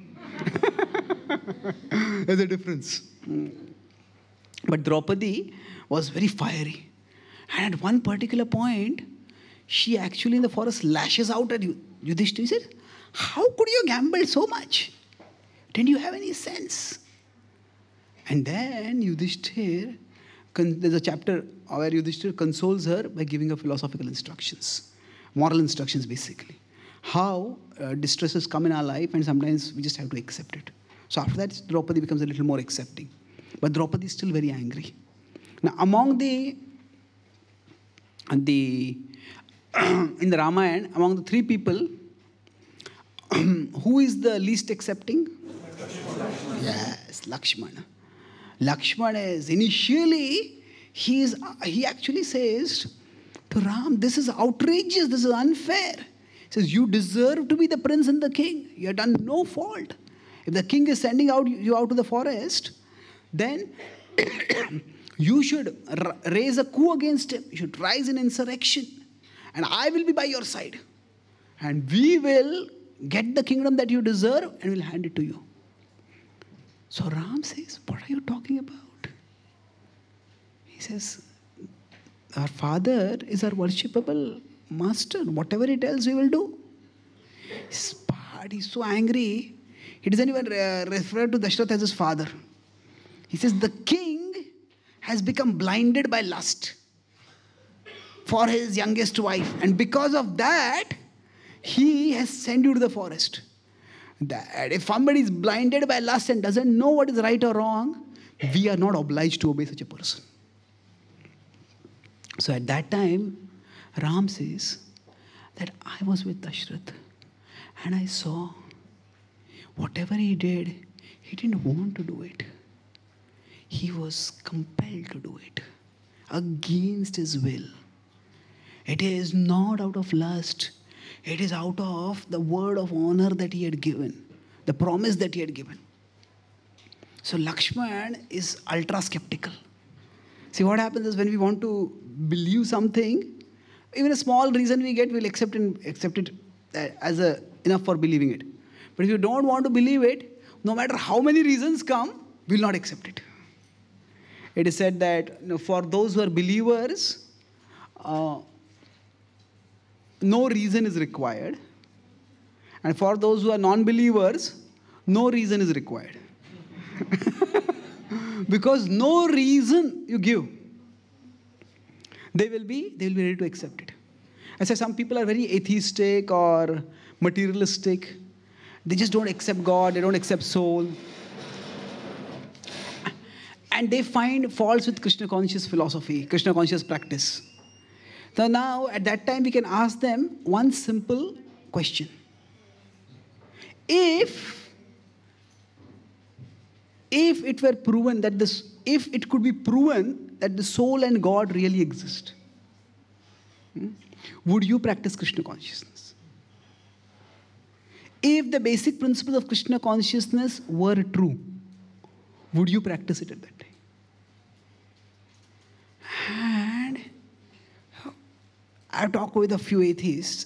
There's a difference. But Draupadi was very fiery. And at one particular point, she actually in the forest lashes out at Yudhishthira. He said, how could you gamble so much? Didn't you have any sense? And then Yudhishthira, there's a chapter where Yudhishthira consoles her by giving her philosophical instructions. Moral instructions, basically. How distresses come in our life, and sometimes we just have to accept it. So after that, Draupadi becomes a little more accepting. But Draupadi is still very angry. Now, among in the Ramayana, among the 3 people, who is the least accepting? Yes, Lakshmana. Lakshmana is initially, he actually says to Ram, this is outrageous, this is unfair. He says, you deserve to be the prince and the king. You have done no fault. If the king is sending you out to the forest, then you should raise a coup against him. You should rise in insurrection. and I will be by your side. And we will get the kingdom that you deserve and we'll hand it to you. So Ram says, what are you talking about? He says, our father is our worshipable master. Whatever he tells, we will do. But he's so angry, he doesn't even refer to Dashrath as his father. He says, the king has become blinded by lust for his youngest wife. And because of that, he has sent you to the forest. That if somebody is blinded by lust and doesn't know what is right or wrong, we are not obliged to obey such a person. So at that time, Ram says that I was with Dashrath and I saw whatever he did, he didn't want to do it. He was compelled to do it against his will. It is not out of lust. It is out of the word of honor that he had given, the promise that he had given. So Lakshman is ultra skeptical. See, what happens is when we want to believe something, even a small reason we get, we'll accept it as enough for believing it. But if you don't want to believe it, no matter how many reasons come, we'll not accept it. It is said that for those who are believers, no reason is required. And for those who are non-believers, no reason is required. Because no reason you give, they will be ready to accept it. I say some people are very atheistic or materialistic. They just don't accept God, they don't accept soul. And they find faults with Krishna conscious philosophy, Krishna conscious practice. So now, at that time, we can ask them one simple question. If it were proven that if it could be proven that the soul and God really exist, would you practice Krishna consciousness? If the basic principles of Krishna consciousness were true, would you practice it at that time? And I've talked with a few atheists.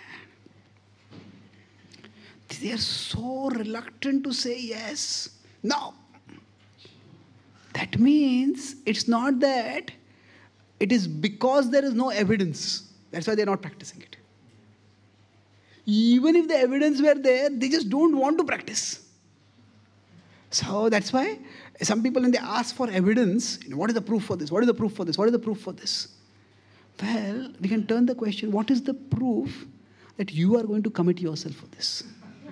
They are so reluctant to say yes. No. That means it's not that it is because there is no evidence. That's why they're not practicing it. Even if the evidence were there, they just don't want to practice. So that's why some people, when they ask for evidence, what is the proof for this? What is the proof for this? What is the proof for this? Well, we can turn the question, what is the proof that you are going to commit yourself for this?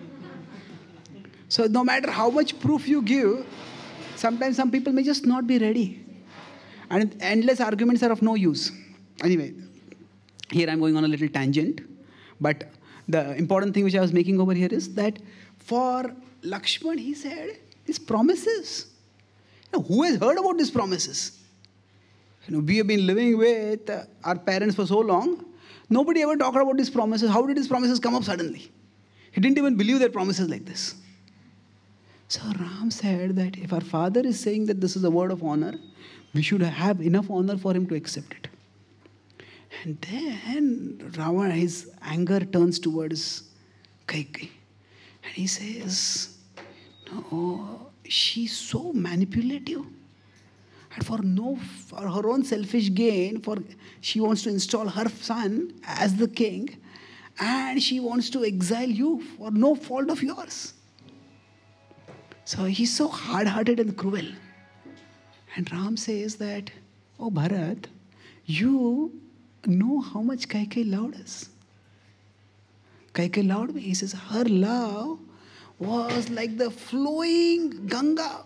So no matter how much proof you give, sometimes some people may just not be ready. And endless arguments are of no use. Anyway, here I'm going on a little tangent. But the important thing which I was making over here is that for Lakshman, he said, these promises. Who has heard about these promises? We have been living with our parents for so long. Nobody ever talked about these promises. How did these promises come up suddenly? He didn't even believe their promises like this. So Ram said that if our father is saying that this is a word of honor, we should have enough honor for him to accept it. And then Ravana, his anger turns towards Kaikeyi. And he says, no, she's so manipulative. And for her own selfish gain, she wants to install her son as the king, and she wants to exile you for no fault of yours. So he's so hard-hearted and cruel. And Ram says that, oh Bharat, you know how much Kaikeyi loved us. Kaikeyi loved me. He says her love was like the flowing Ganga.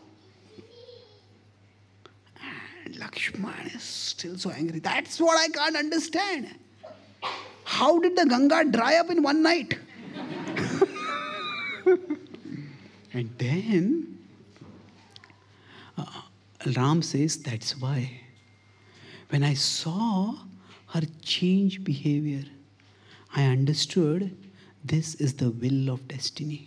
And Lakshman is still so angry. That's what I can't understand. How did the Ganga dry up in one night? And then Ram says, that's why. When I saw her change behavior, I understood this is the will of destiny.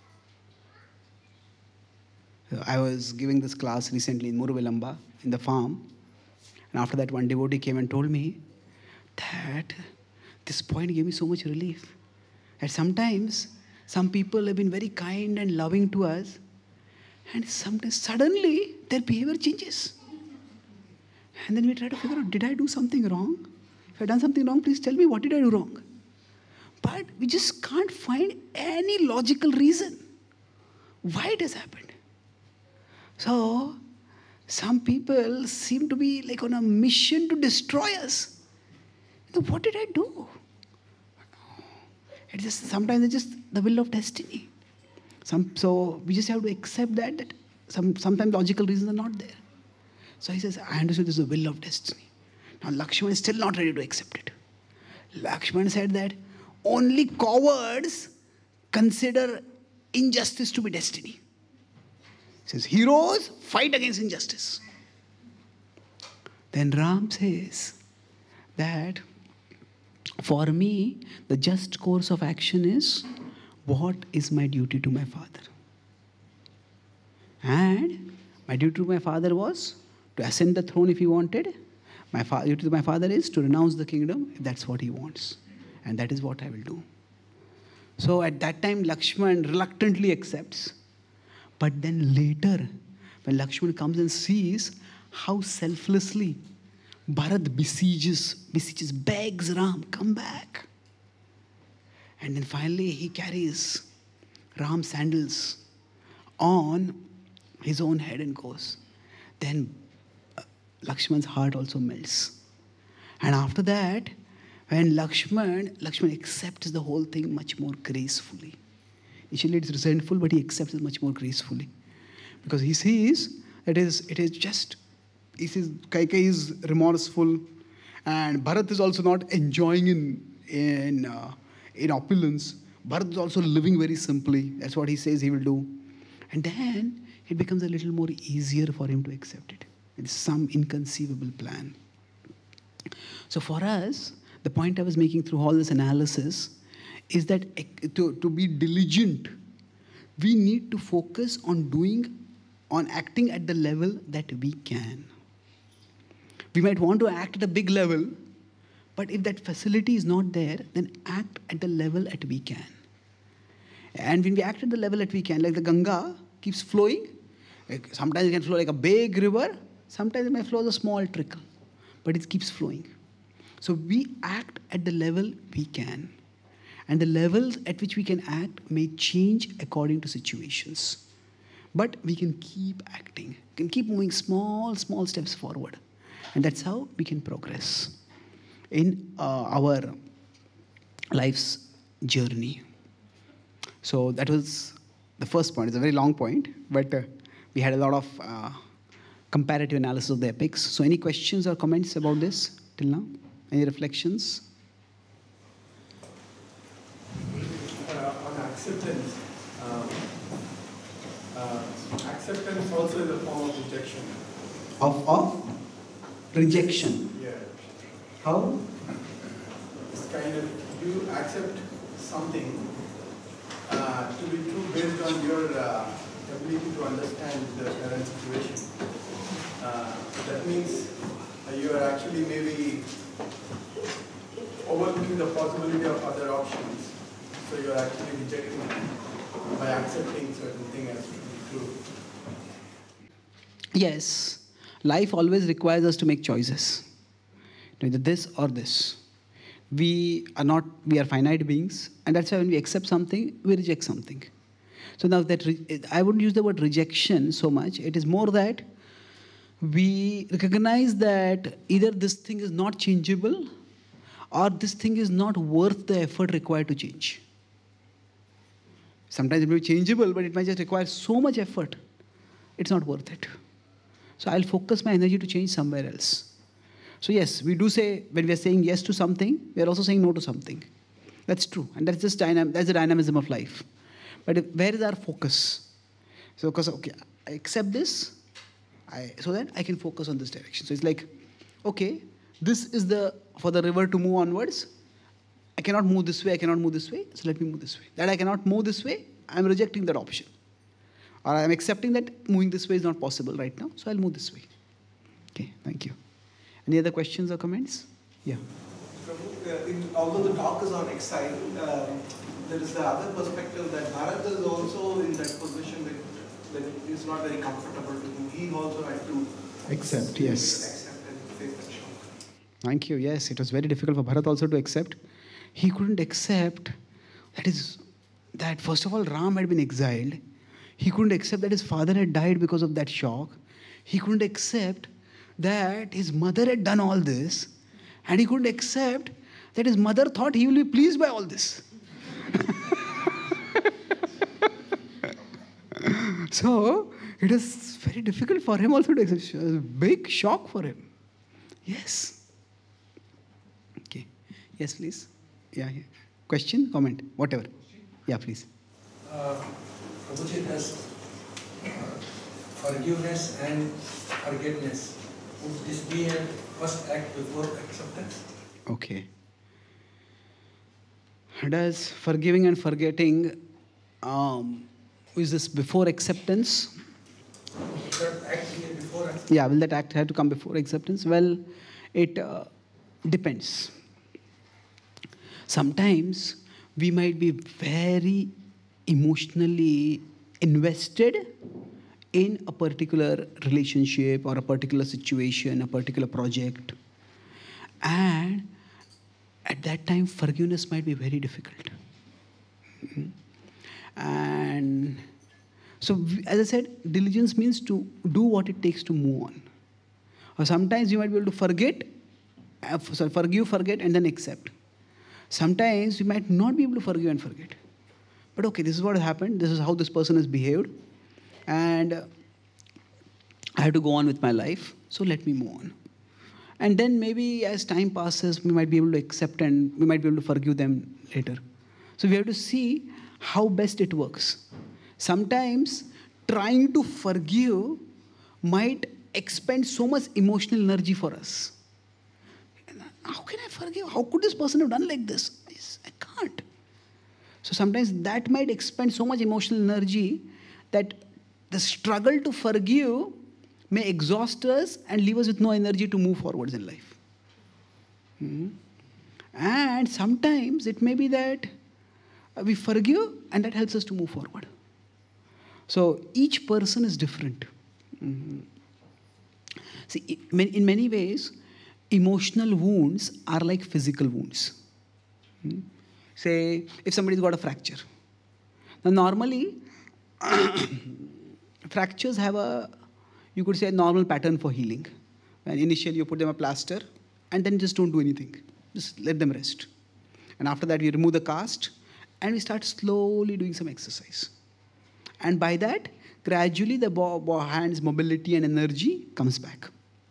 I was giving this class recently in Muruvilamba, in the farm. And after that, one devotee came and told me that this point gave me so much relief. And sometimes, some people have been very kind and loving to us, and sometimes suddenly their behavior changes. And then we try to figure out, did I do something wrong? If I've done something wrong, please tell me, what did I do wrong? But we just can't find any logical reason why it has happened. So, some people seem to be like on a mission to destroy us. What did I do? Sometimes it's just the will of destiny. So we just have to accept that sometimes logical reasons are not there. So he says, I understood this is the will of destiny. Now Lakshman is still not ready to accept it. Lakshman said that only cowards consider injustice to be destiny. He says, heroes fight against injustice. Then Ram says that for me, the just course of action is, what is my duty to my father? And my duty to my father was to ascend the throne if he wanted. My duty to my father is to renounce the kingdom if that's what he wants. And that is what I will do. So at that time, Lakshman reluctantly accepts. But then later, when Lakshman comes and sees how selflessly Bharat besieges, begs Ram, come back. And then finally he carries Ram's sandals on his own head and goes. Then Lakshman's heart also melts. And after that, when Lakshman accepts the whole thing much more gracefully. Initially it's resentful, but he accepts it much more gracefully. Because he sees he sees Kaikeyi is remorseful, and Bharat is also not enjoying in opulence. Bharat is also living very simply. That's what he says he will do. And then it becomes a little more easier for him to accept it. It's some inconceivable plan. So for us, the point I was making through all this analysis is that to be diligent, we need to focus on acting at the level that we can. We might want to act at a big level, but if that facility is not there, then act at the level that we can. And when we act at the level that we can, like the Ganga keeps flowing, sometimes it can flow like a big river, sometimes it may flow as a small trickle, but it keeps flowing. So we act at the level we can. And the levels at which we can act may change according to situations. But we can keep acting. We can keep moving small steps forward. And that's how we can progress in our life's journey. So that was the first point. It's a very long point, but we had a lot of comparative analysis of the epics. So any questions or comments about this till now? Any reflections? On acceptance, acceptance also is a form of rejection. Of rejection. Yeah. How? It's kind of, you accept something to be true based on your ability to understand the current situation. That means you are actually maybe overlooking the possibility of other options. So you are actually rejecting by accepting certain things as to be true. Yes. Life always requires us to make choices. Either this or this. We are finite beings, and that's why when we accept something, we reject something. So now I wouldn't use the word rejection so much. It is more that we recognize that either this thing is not changeable or this thing is not worth the effort required to change. Sometimes it may be changeable, but it might just require so much effort. It's not worth it. So I'll focus my energy to change somewhere else. So yes, we do say, when we are saying yes to something, we are also saying no to something. That's true. And that's just that's the dynamism of life. But where is our focus? So, because, okay, I accept this, so that I can focus on this direction. So it's like, okay, this is for the river to move onwards. I cannot move this way, I cannot move this way, so let me move this way. That I cannot move this way, I'm rejecting that option. Or I'm accepting that moving this way is not possible right now, so I'll move this way. Okay, thank you. Any other questions or comments? Yeah. Prabhu, although the talk is on exile, there is the other perspective that Bharat is also in that position that it's not very comfortable to him. He also had to Accept, yes. accept and face that shock. Thank you. Yes, it was very difficult for Bharat also to accept. He couldn't accept that first of all, Ram had been exiled. He couldn't accept that his father had died because of that shock. He couldn't accept that his mother had done all this. And he couldn't accept that his mother thought he will be pleased by all this. So, it was very difficult for him also to accept. It was a big shock for him. Yes. Okay. Yes, please. Yeah. Question, comment, whatever. Yeah, please. Prabhuji, does forgiveness and forgiveness, would this be a first act before acceptance? Okay. Does forgiving and forgetting, is this before acceptance? Would that act be before acceptance? Yeah, will that act have to come before acceptance? Well, it depends. Sometimes we might be very emotionally invested in a particular relationship or a particular situation, a particular project. And at that time, forgiveness might be very difficult. And so, as I said, diligence means to do what it takes to move on. Or sometimes you might be able to forgive, forget, and then accept. Sometimes you might not be able to forgive and forget. But okay, this is what happened. This is how this person has behaved. And I have to go on with my life. So let me move on. And then maybe as time passes, we might be able to accept and we might be able to forgive them later. So we have to see how best it works. Sometimes trying to forgive might expend so much emotional energy for us. How can I forgive? How could this person have done like this? I can't. So sometimes that might expend so much emotional energy that the struggle to forgive may exhaust us and leave us with no energy to move forwards in life. And sometimes it may be that we forgive and that helps us to move forward. So each person is different. See, in many ways, emotional wounds are like physical wounds. Say, if somebody's got a fracture. Now, normally, fractures have you could say, a normal pattern for healing. And initially, you put them a plaster, and then just don't do anything. Just let them rest. And after that, we remove the cast, and we start slowly doing some exercise. And by that, gradually, the hand's mobility and energy comes back.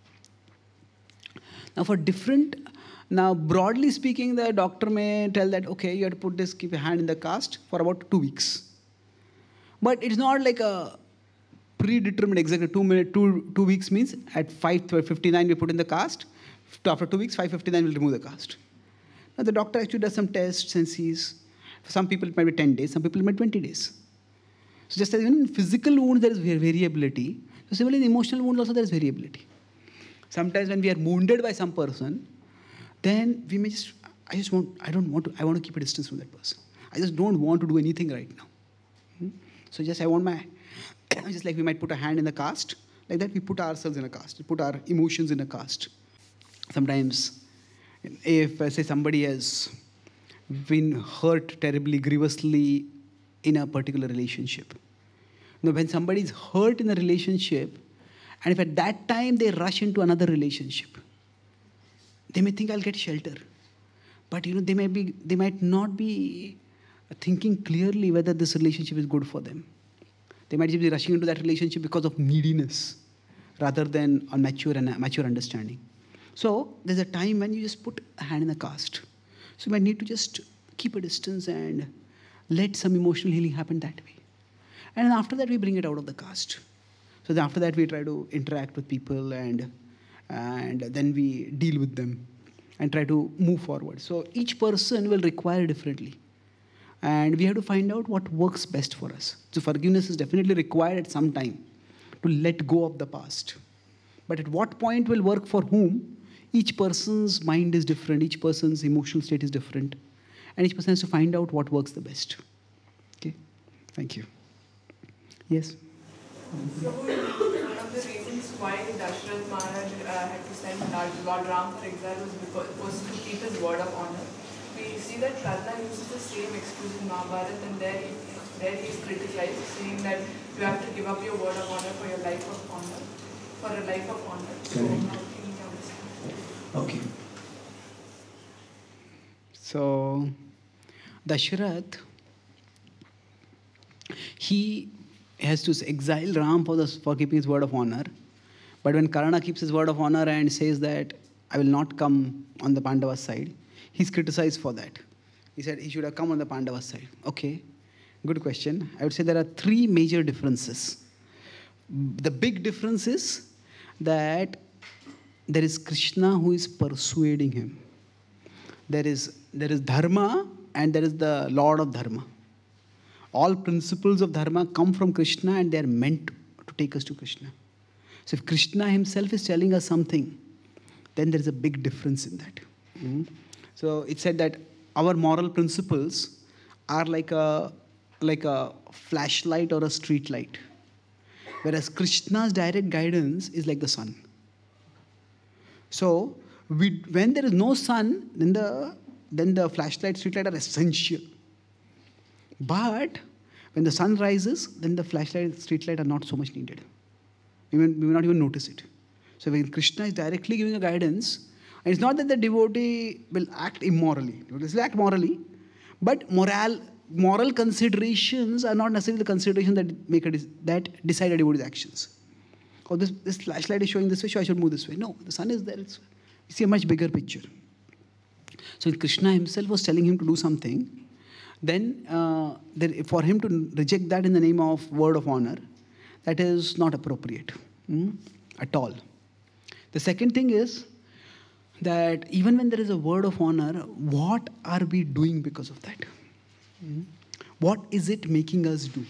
Now, broadly speaking, the doctor may tell that, okay, you have to put this, keep your hand in the cast for about 2 weeks. But it's not like a predetermined exactly 2 weeks means at 5:59 we put in the cast. After 2 weeks, 5:59 we'll remove the cast. Now, the doctor actually does some tests and sees. For some people, it might be 10 days. Some people, it might be 20 days. So just as even in physical wounds, there is variability. So similarly, in emotional wounds also, there is variability. Sometimes when we are wounded by some person, then we may I want to keep a distance from that person. I just don't want to do anything right now. So just just like we might put a hand in the cast, like that we put ourselves in a cast, we put our emotions in a cast. Sometimes, if say somebody has been hurt terribly, grievously in a particular relationship. When somebody is hurt in a relationship, and if at that time they rush into another relationship, they may think I'll get shelter. But they might not be thinking clearly whether this relationship is good for them. They might just be rushing into that relationship because of neediness rather than a mature understanding. So there's a time when you just put a hand in the cast. So you might need to just keep a distance and let some emotional healing happen that way. And after that, we bring it out of the cast. So then after that, we try to interact with people and then we deal with them and try to move forward. So each person will require differently. And we have to find out what works best for us. So forgiveness is definitely required at some time to let go of the past. But at what point will work for whom each person's mind is different, each person's emotional state is different, and each person has to find out what works the best. Okay, thank you. Yes? So, one of the reasons why Dashrath Maharaj had to send Lord Ram for exile was to keep his word of honor. We see that Karna uses the same excuse in Mahabharata, and there he is criticized, saying that you have to give up your word of honor for your life of honor, for a life of honor. So, how can you understand? Okay. So, Dashrath, he has to exile Ram for keeping his word of honor. But when Karna keeps his word of honor and says that I will not come on the Pandavas side, he's criticized for that. He said he should have come on the Pandavas side. Okay, good question. I would say there are three major differences. The big difference is that there is Krishna who is persuading him. There is Dharma and there is the Lord of Dharma. All principles of Dharma come from Krishna and they are meant to take us to Krishna. So if Krishna himself is telling us something, then there is a big difference in that. So it said that our moral principles are like a flashlight or a street light. Whereas Krishna's direct guidance is like the sun. So when there is no sun, then the flashlight, street light are essential. But when the sun rises, then the flashlight, street light are not so much needed. We may not even notice it. So when Krishna is directly giving a guidance, and it's not that the devotee will act immorally. Devotees will act morally, but moral considerations are not necessarily the consideration that decide a devotee's actions. Oh, this flashlight is showing this way, so I should move this way. No, the sun is there. You see a much bigger picture. So if Krishna himself was telling him to do something, then for him to reject that in the name of word of honor, that is not appropriate at all. The second thing is that even when there is a word of honor, what are we doing because of that? What is it making us do?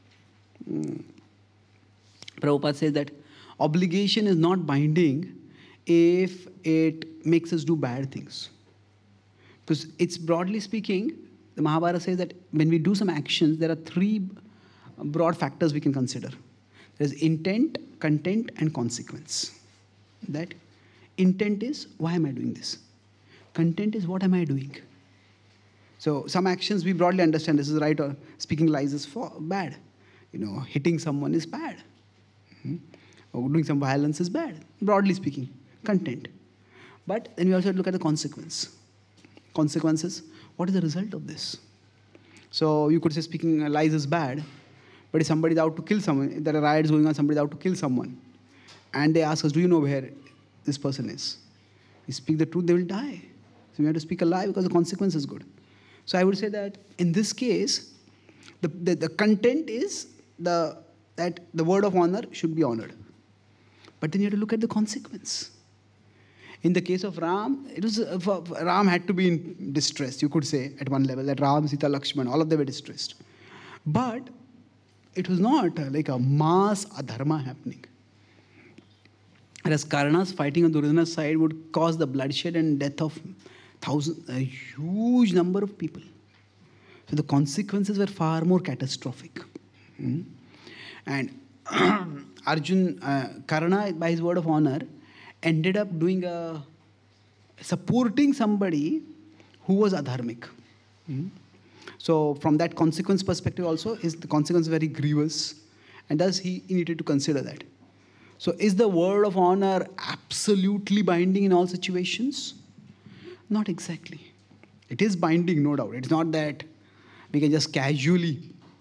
Prabhupada says that obligation is not binding if it makes us do bad things. Because it's broadly speaking, the Mahabharata says that when we do some actions, there are three broad factors we can consider. There's intent, content, and consequence. That intent is, why am I doing this? Content is, what am I doing? So some actions we broadly understand, this is right, or speaking lies is bad. Hitting someone is bad. Or doing some violence is bad, broadly speaking, content. But then we also look at the consequence. Consequences, what is the result of this? So you could say speaking lies is bad, but if somebody is out to kill someone, if there are riots going on, somebody is out to kill someone, and they ask us, do you know where this person is? We speak the truth, they will die. So we have to speak a lie because the consequence is good. So I would say that in this case, the content is that the word of honor should be honored. But then you have to look at the consequence. In the case of Ram, Ram had to be in distress, you could say, at one level, that Ram, Sita, Lakshman, all of them were distressed. But it was not like a mass adharma happening. Whereas Karna's fighting on Duryodhana's side would cause the bloodshed and death of a huge number of people. So the consequences were far more catastrophic. And Karna, by his word of honor, ended up supporting somebody who was adharmic. So from that consequence perspective also, is the consequence very grievous, and thus he needed to consider that. So is the word of honor absolutely binding in all situations? Not exactly. It is binding, no doubt. It's not that we can just casually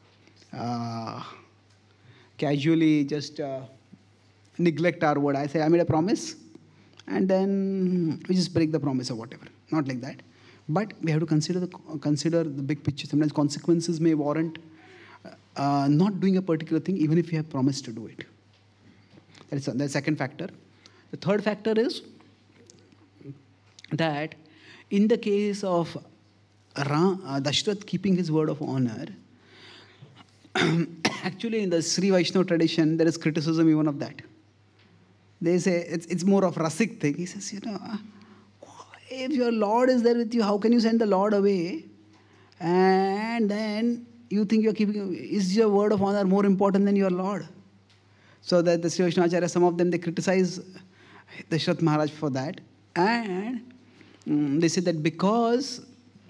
just neglect our word. I say, I made a promise, and then we just break the promise or whatever. Not like that. But we have to consider the big picture. Sometimes consequences may warrant not doing a particular thing, even if we have promised to do it. That's the second factor. The third factor is that in the case of Dashrath keeping his word of honor, actually in the Sri Vaishnava tradition, there is criticism even of that. they say it's more of Rasik thing. He says, if your Lord is there with you, how can you send the Lord away? And then you think you're keeping, is your word of honor more important than your Lord? So that the Sri Vaishnavacharya, some of them, they criticize Dashrath Maharaj for that. And they say that because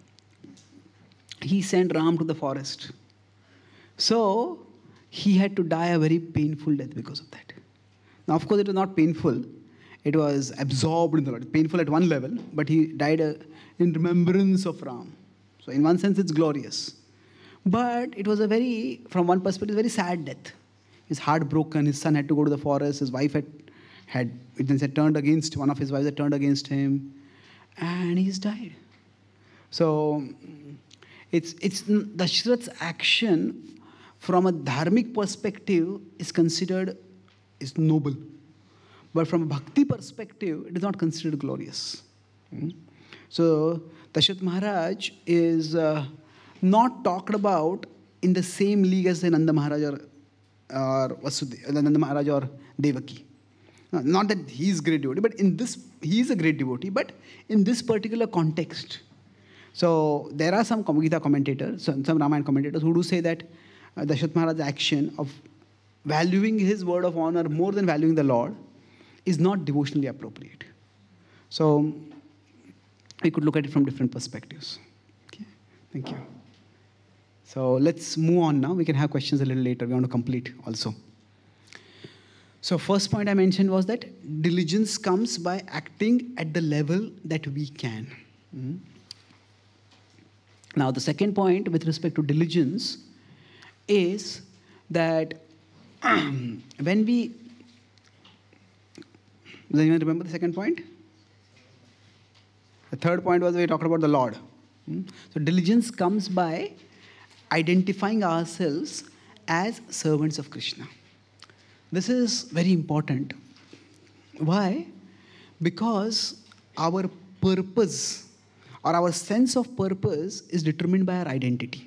he sent Ram to the forest, so he had to die a very painful death because of that. Now, of course, it was not painful. It was absorbed in the Lord. Painful at one level, but he died in remembrance of Ram. So in one sense, it's glorious. But it was from one perspective, very sad death. His heart broken, his son had to go to the forest, his wife had turned against, one of his wives had turned against him, and he's died. So it's Dashrath's action from a dharmic perspective is noble. But from a bhakti perspective, it is not considered glorious. So Dashrath Maharaj is not talked about in the same league as Nanda Maharaj or Nanda Maharaj or Devaki. Not that he is great devotee, but he is a great devotee, but in this particular context. So there are some Gita commentators, some Ramayana commentators who do say that Dashrath Maharaj's action of valuing his word of honor more than valuing the Lord is not devotionally appropriate. So we could look at it from different perspectives. Okay, thank you. So let's move on now. We can have questions a little later. We want to complete also. So first point I mentioned was that diligence comes by acting at the level that we can. Now the second point with respect to diligence is that when we... Does anyone remember the second point? The third point was we talked about the Lord. So diligence comes by identifying ourselves as servants of Krishna. This is very important. Why? Because our purpose or our sense of purpose is determined by our identity.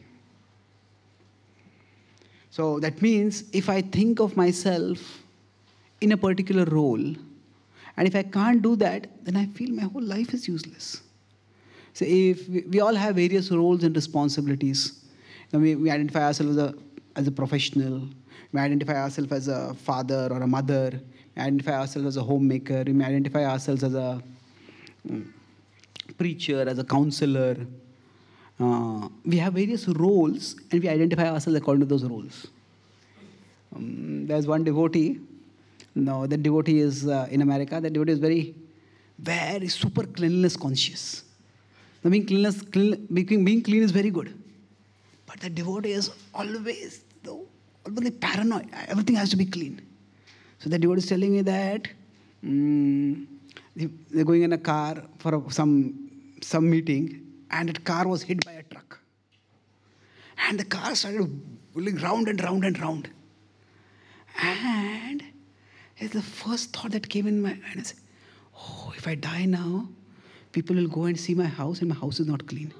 So that means if I think of myself in a particular role, and if I can't do that, then I feel my whole life is useless. So if we all have various roles and responsibilities. We identify ourselves as a professional. We identify ourselves as a father or a mother. We identify ourselves as a homemaker. We may identify ourselves as a preacher, as a counselor. We have various roles and we identify ourselves according to those roles. There's one devotee. No, that devotee is in America. That devotee is very, very super cleanliness conscious. Now, being clean is very good. But the devotee is always paranoid. Everything has to be clean. So the devotee is telling me that they're going in a car for some meeting, and that car was hit by a truck. And the car started going round and round and round. And it's the first thought that came in my mind. I said, oh, if I die now, people will go and see my house, and my house is not clean.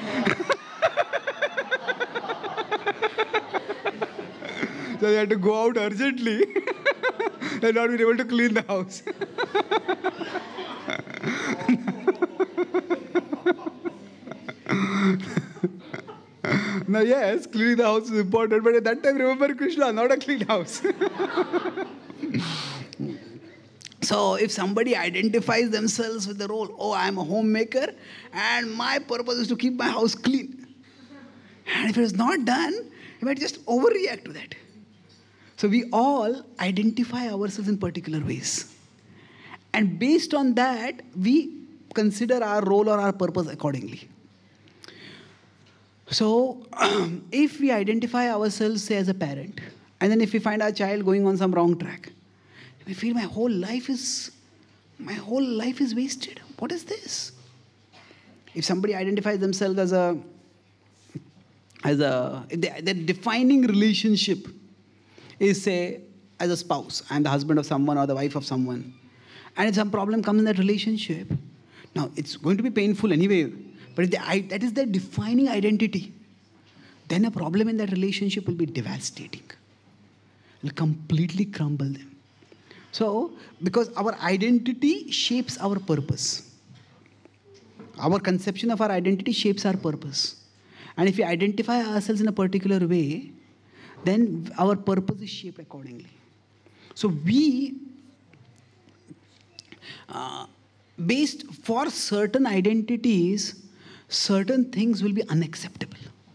So they had to go out urgently and not be able to clean the house. Now, yes, cleaning the house is important, but at that time, remember Krishna, not a clean house. So, if somebody identifies themselves with the role, oh, I'm a homemaker, and my purpose is to keep my house clean. And if it is not done, you might just overreact to that. So, we all identify ourselves in particular ways. And based on that, we consider our role or our purpose accordingly. So, if we identify ourselves, say, as a parent, and then if we find our child going on some wrong track, we feel my whole life is wasted. What is this? If somebody identifies themselves their defining relationship is, say, as a spouse, I'm the husband of someone or the wife of someone, and if some problem comes in that relationship, now it's going to be painful anyway, but if that is their defining identity, then a problem in that relationship will be devastating. It will completely crumble them. So, because our identity shapes our purpose. Our conception of our identity shapes our purpose. And if we identify ourselves in a particular way, then our purpose is shaped accordingly. So we, based for certain identities, certain things will be unacceptable.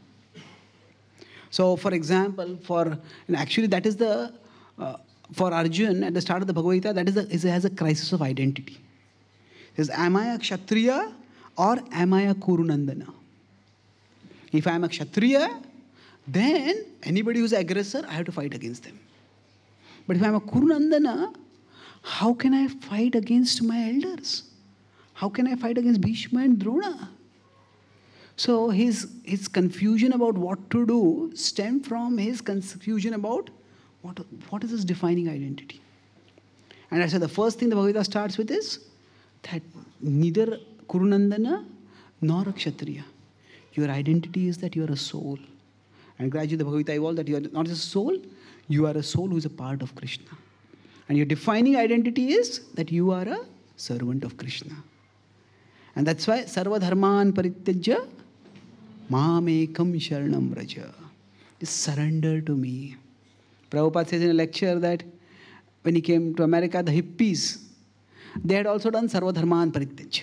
So, for example, and actually that is the, for Arjun at the start of the Bhagavad-Gītā, that is has a crisis of identity. He says, am I a Kshatriya or am I a Kurunandana? If I am a Kshatriya, then anybody who's an aggressor, I have to fight against them. But if I am a Kurunandana, how can I fight against my elders? How can I fight against Bhishma and Drona? So his confusion about what to do stemmed from his confusion about what is his defining identity. And I said the first thing the Bhagavad-Gītā starts with is that neither Kurunandana nor a Kshatriya. Your identity is that you are a soul. And gradually the Bhagavad-Gītā evolved that you are not just a soul, you are a soul who is a part of Krishna. And your defining identity is that you are a servant of Krishna. And that's why Sarva Dharman Parityajya Mamekam Sharanam Vraja. Is surrender to me. Prabhupada says in a lecture that when he came to America, the hippies, they had also done Sarva Dharman Parityajya.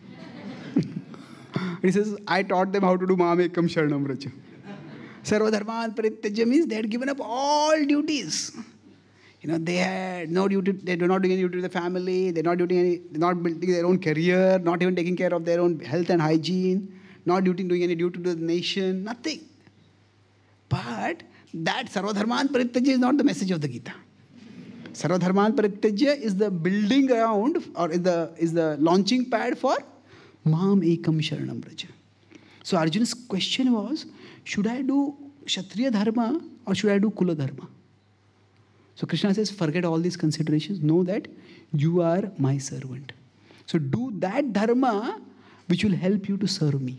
He says, I taught them how to do Mamekam Sharanam Vraja. Sarva Dharman Parityajya means they had given up all duties. They had no duty, they do not do any duty to the family, they're not building their own career, not even taking care of their own health and hygiene, not doing any duty to the nation, nothing. But that Sarva Dharman Parityajya is not the message of the Gita. Sarva Dharman Parityajya is the building ground or is the launching pad for Mam Ekam Sharanam Vraja. So Arjuna's question was, should I do Kshatriya Dharma or should I do Kula Dharma? So Krishna says, forget all these considerations. Know that you are my servant. So do that dharma which will help you to serve me.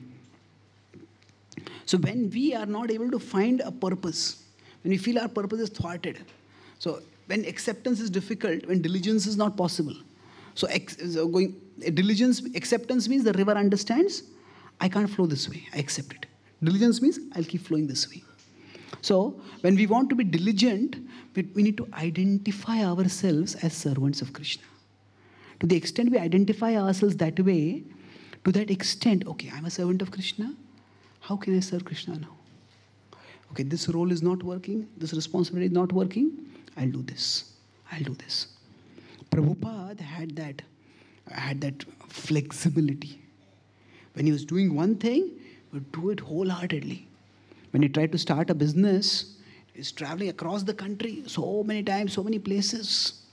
So when we are not able to find a purpose, when we feel our purpose is thwarted, so when acceptance is difficult, when diligence is not possible, so acceptance means the river understands, I can't flow this way, I accept it. Diligence means I'll keep flowing this way. So when we want to be diligent, we need to identify ourselves as servants of Krishna. To the extent we identify ourselves that way, to that extent, okay, I'm a servant of Krishna. How can I serve Krishna now? Okay, this role is not working. This responsibility is not working. I'll do this. I'll do this. Prabhupada had that flexibility. When he was doing one thing, he would do it wholeheartedly. When he tried to start a business, he's traveling across the country so many times, so many places.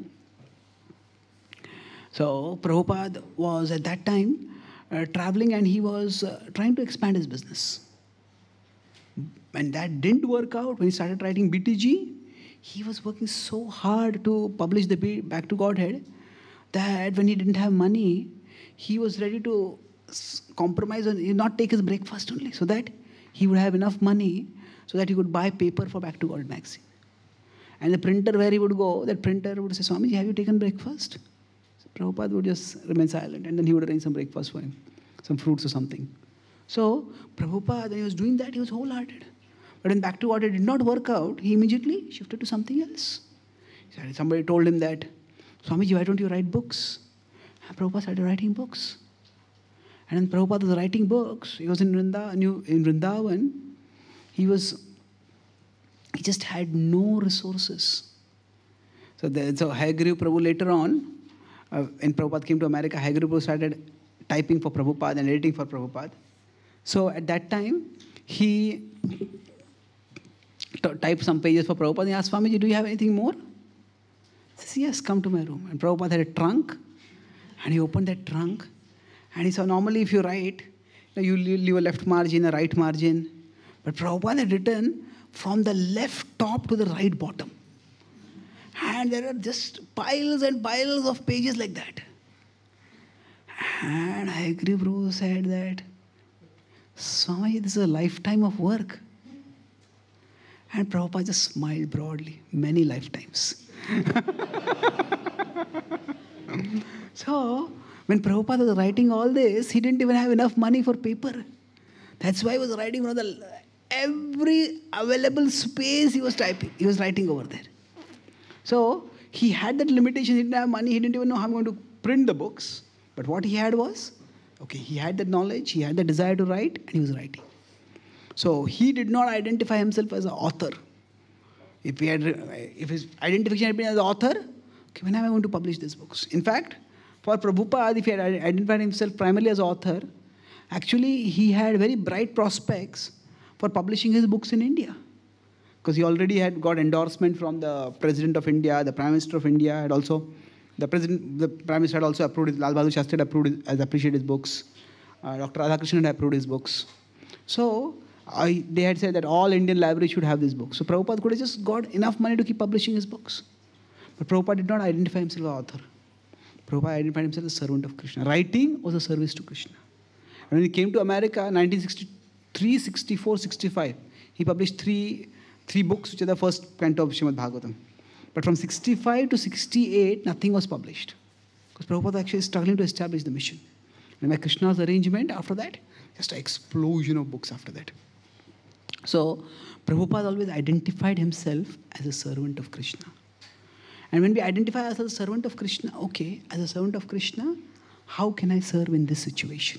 So Prabhupada was at that time traveling and he was trying to expand his business. When that didn't work out, when he started writing BTG, he was working so hard to publish the Back to Godhead that when he didn't have money, he was ready to compromise and not take his breakfast only, so that he would have enough money so that he could buy paper for Back to God magazine. And the printer where he would go, that printer would say, Swamiji, have you taken breakfast? So Prabhupada would just remain silent and then he would arrange some breakfast for him, some fruits or something. So Prabhupada, when he was doing that, he was wholehearted. But when Back to God did not work out, he immediately shifted to something else. Somebody told him that, Swamiji, why don't you write books? And Prabhupada started writing books. And when Prabhupada was writing books, he was in Vrindavan, he just had no resources. So Hayagriva Prabhu later on, when Prabhupada came to America, Hayagriva Prabhu started typing for Prabhupada and editing for Prabhupada. So at that time, he typed some pages for Prabhupada. He asked, Swamiji, do you have anything more? He says, yes, come to my room. And Prabhupada had a trunk, and he opened that trunk, and he saw, normally if you write, you leave a left margin, a right margin. But Prabhupada had written from the left top to the right bottom. And there are just piles and piles of pages like that. And Hayagriva Prabhu said that, Swami, this is a lifetime of work. And Prabhupada just smiled broadly, many lifetimes. So, when Prabhupada was writing all this, he didn't even have enough money for paper. That's why he was writing from every available space he was typing. He was writing over there. So, he had that limitation. He didn't have money. He didn't even know how I'm going to print the books. But what he had was, he had the knowledge, he had the desire to write, and he was writing. So, he did not identify himself as an author. If his identification had been as an author, when am I going to publish these books? In fact, for Prabhupada, if he had identified himself primarily as author, actually he had very bright prospects for publishing his books in India. Because he already had got endorsement from the President of India, the Prime Minister of India, had also, the Prime Minister had also approved, Lal Bahadur Shastri had appreciated his books. Dr. Radhakrishnan had approved his books. So, they had said that all Indian libraries should have these books. So Prabhupada could have just got enough money to keep publishing his books. But Prabhupada did not identify himself as author. Prabhupada identified himself as servant of Krishna. Writing was a service to Krishna. And when he came to America, 1963, 64, 65, he published three books, which are the first canto of Srimad Bhagavatam. But from 65 to 68, nothing was published. Because Prabhupada actually is struggling to establish the mission. And by Krishna's arrangement, after that, just an explosion of books after that. So, Prabhupada always identified himself as a servant of Krishna. And when we identify ourselves as a servant of Krishna, as a servant of Krishna, how can I serve in this situation?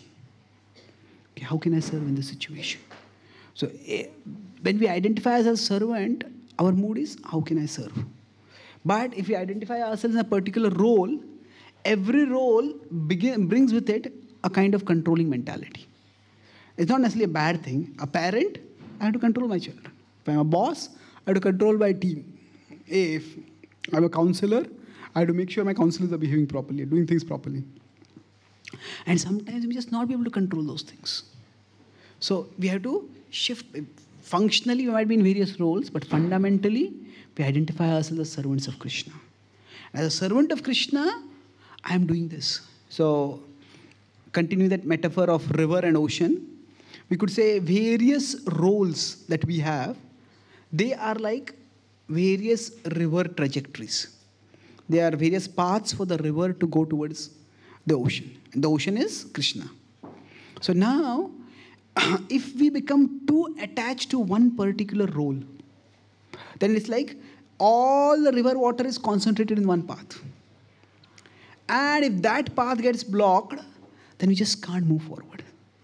How can I serve in this situation? So, when we identify as a servant, our mood is, how can I serve? But if we identify ourselves in a particular role, every role brings with it a kind of controlling mentality. It's not necessarily a bad thing. A parent, I have to control my children. If I'm a boss, I have to control my team. If I'm a counselor, I have to make sure my counselors are behaving properly, doing things properly. And sometimes we just not be able to control those things. So we have to shift. Functionally, we might be in various roles, but fundamentally, we identify ourselves as servants of Krishna. As a servant of Krishna, I am doing this. So, continue that metaphor of river and ocean. We could say various roles that we have, they are like various river trajectories. There are various paths for the river to go towards the ocean. And the ocean is Krishna. So now, if we become too attached to one particular role, then it's like all the river water is concentrated in one path. And if that path gets blocked, then we just can't move forward.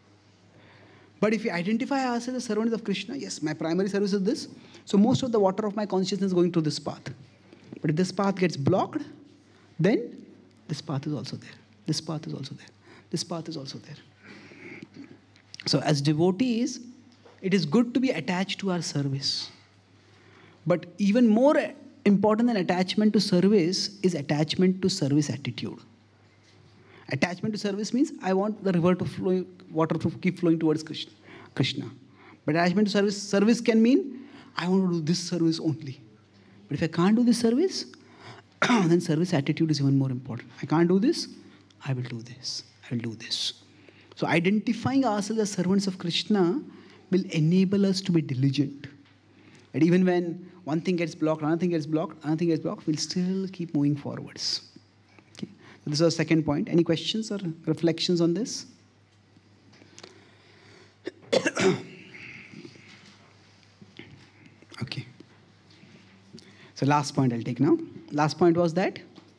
But if we identify ourselves as servants of Krishna, yes, my primary service is this. So most of the water of my consciousness is going through this path. But if this path gets blocked, then this path is also there. This path is also there. This path is also there. So as devotees, it is good to be attached to our service. But even more important than attachment to service is attachment to service attitude. Attachment to service means I want the river to flow, water to keep flowing towards Krishna. But attachment to service can mean I want to do this service only. But if I can't do this service, then service attitude is even more important. I can't do this, I will do this. I will do this. So identifying ourselves as servants of Krishna will enable us to be diligent. And even when one thing gets blocked, another thing gets blocked, another thing gets blocked, we'll still keep moving forwards. Okay. So this is our second point. Any questions or reflections on this? Okay. So last point I'll take now. Last point was that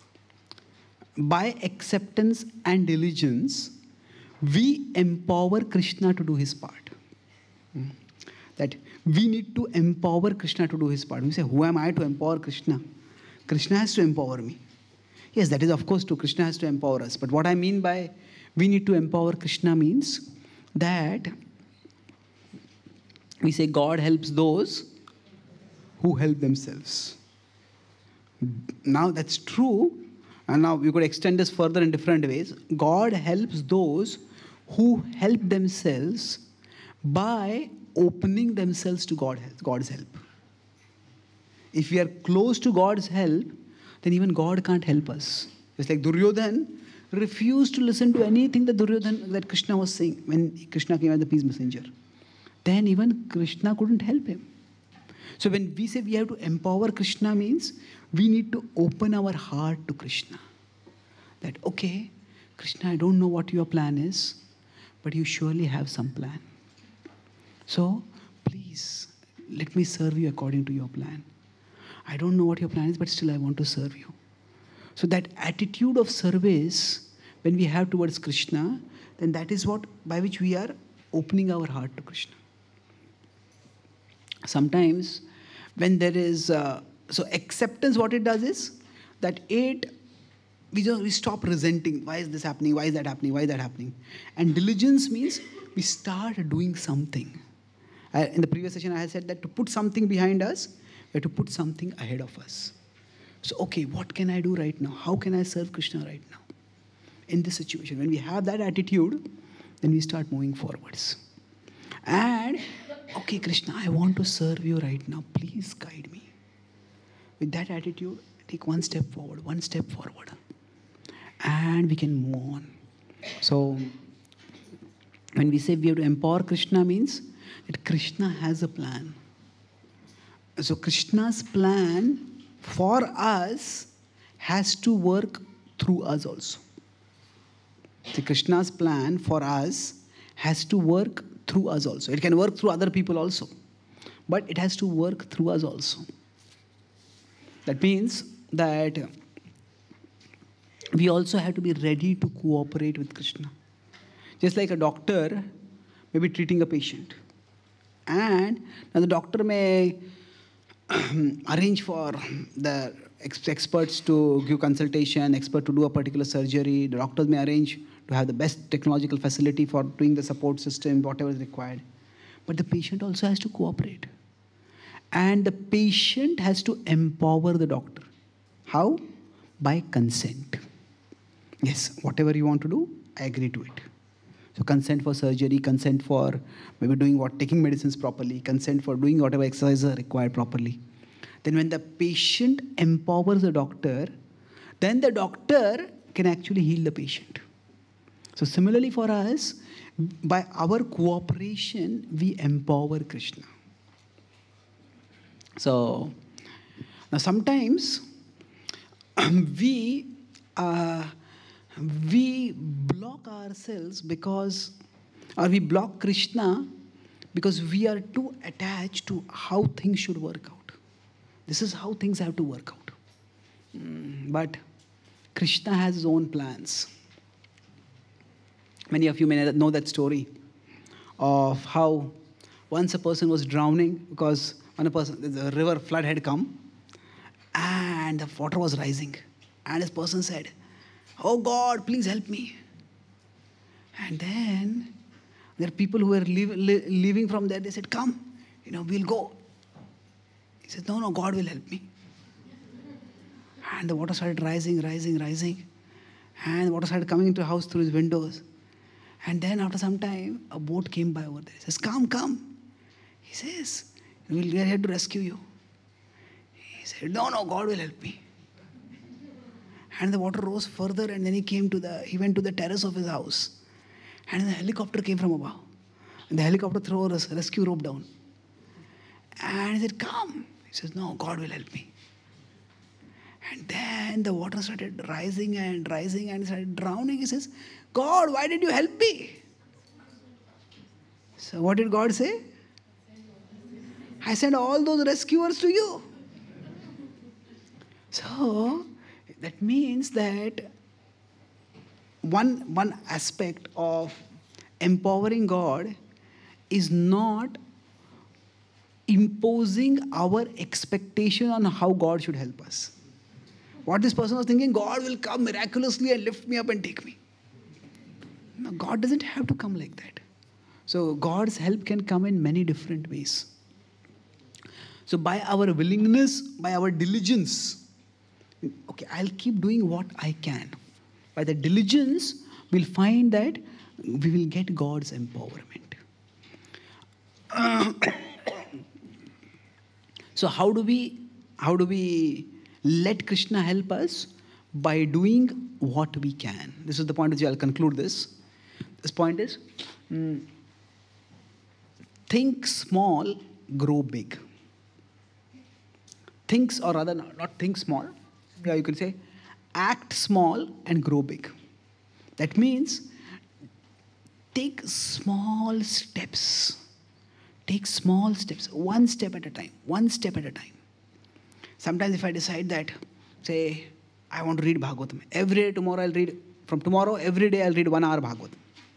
by acceptance and diligence, we empower Krishna to do his part. That we need to empower Krishna to do his part. We say, who am I to empower Krishna? Krishna has to empower me. Yes, that is of course true. Krishna has to empower us. But what I mean by we need to empower Krishna means that we say God helps those who help themselves. Now that's true. And now we could extend this further in different ways. God helps those who help themselves by opening themselves to God's help. If we are close to God's help, then even God can't help us. It's like Duryodhan refused to listen to anything that Krishna was saying when Krishna came as the peace messenger. Then even Krishna couldn't help him. So when we say we have to empower Krishna means we need to open our heart to Krishna. That, okay, Krishna, I don't know what your plan is, but you surely have some plan. So, please, let me serve you according to your plan. I don't know what your plan is, but still I want to serve you. So that attitude of service, when we have towards Krishna, then that is what, by which we are opening our heart to Krishna. Sometimes, when there is, so acceptance, what it does is, that we stop resenting. Why is this happening? Why is that happening? Why is that happening? And diligence means we start doing something. In the previous session, I had said that to put something behind us, we have to put something ahead of us. So, okay, what can I do right now? How can I serve Krishna right now? In this situation, when we have that attitude, then we start moving forwards. And, okay, Krishna, I want to serve you right now. Please guide me. With that attitude, take one step forward. And we can move on. So, when we say we have to empower Krishna means that Krishna has a plan. So Krishna's plan for us has to work through us also. See, Krishna's plan for us has to work through us also. It can work through other people also, but it has to work through us also. That means that we also have to be ready to cooperate with Krishna. Just like a doctor may be treating a patient. And now the doctor may arrange for the experts to give consultation, expert to do a particular surgery. The doctors may arrange to have the best technological facility for doing the support system, whatever is required. But the patient also has to cooperate. And the patient has to empower the doctor. How? By consent. Yes, whatever you want to do, I agree to it. So consent for surgery, consent for maybe taking medicines properly, consent for doing whatever exercises are required properly. Then when the patient empowers the doctor, then the doctor can actually heal the patient. So similarly for us, by our cooperation, we empower Krishna. So now sometimes we block ourselves we block Krishna because we are too attached to how things should work out. This is how things have to work out. But Krishna has his own plans. Many of you may know that story of how once a person was drowning because the river flood had come and the water was rising. And this person said, "Oh God, please help me." And then there are people who were leaving from there. They said, "Come, we'll go." He said, No, God will help me. And the water started rising. And the water started coming into the house through his windows. And then after some time, a boat came by over there. He says, Come. He says, "We'll get here to rescue you." He said, No, God will help me. And the water rose further, and then he went to the terrace of his house. And the helicopter came from above. And the helicopter threw a rescue rope down. And he said, "Come." He says, "No, God will help me." And then the water started rising and started drowning. He says, "God, why did you help me?" So what did God say? "I sent all those rescuers to you." So that means that one aspect of empowering God is not imposing our expectation on how God should help us. What this person was thinking, God will come miraculously and lift me up and take me. No, God doesn't have to come like that. So God's help can come in many different ways. So by our willingness, by our diligence, okay, I'll keep doing what I can. By the diligence, we'll find that we will get God's empowerment. So how do we let Krishna help us? By doing what we can. This is the point which I'll conclude this. This point is, think small, grow big. thinks, or rather not think small, yeah, you could say act small and grow big. That means take small steps. Take small steps, one step at a time, one step at a time. Sometimes if I decide that, say, I want to read Bhagavatam. Every day tomorrow I'll read, from tomorrow every day I'll read 1 hour Bhagavatam.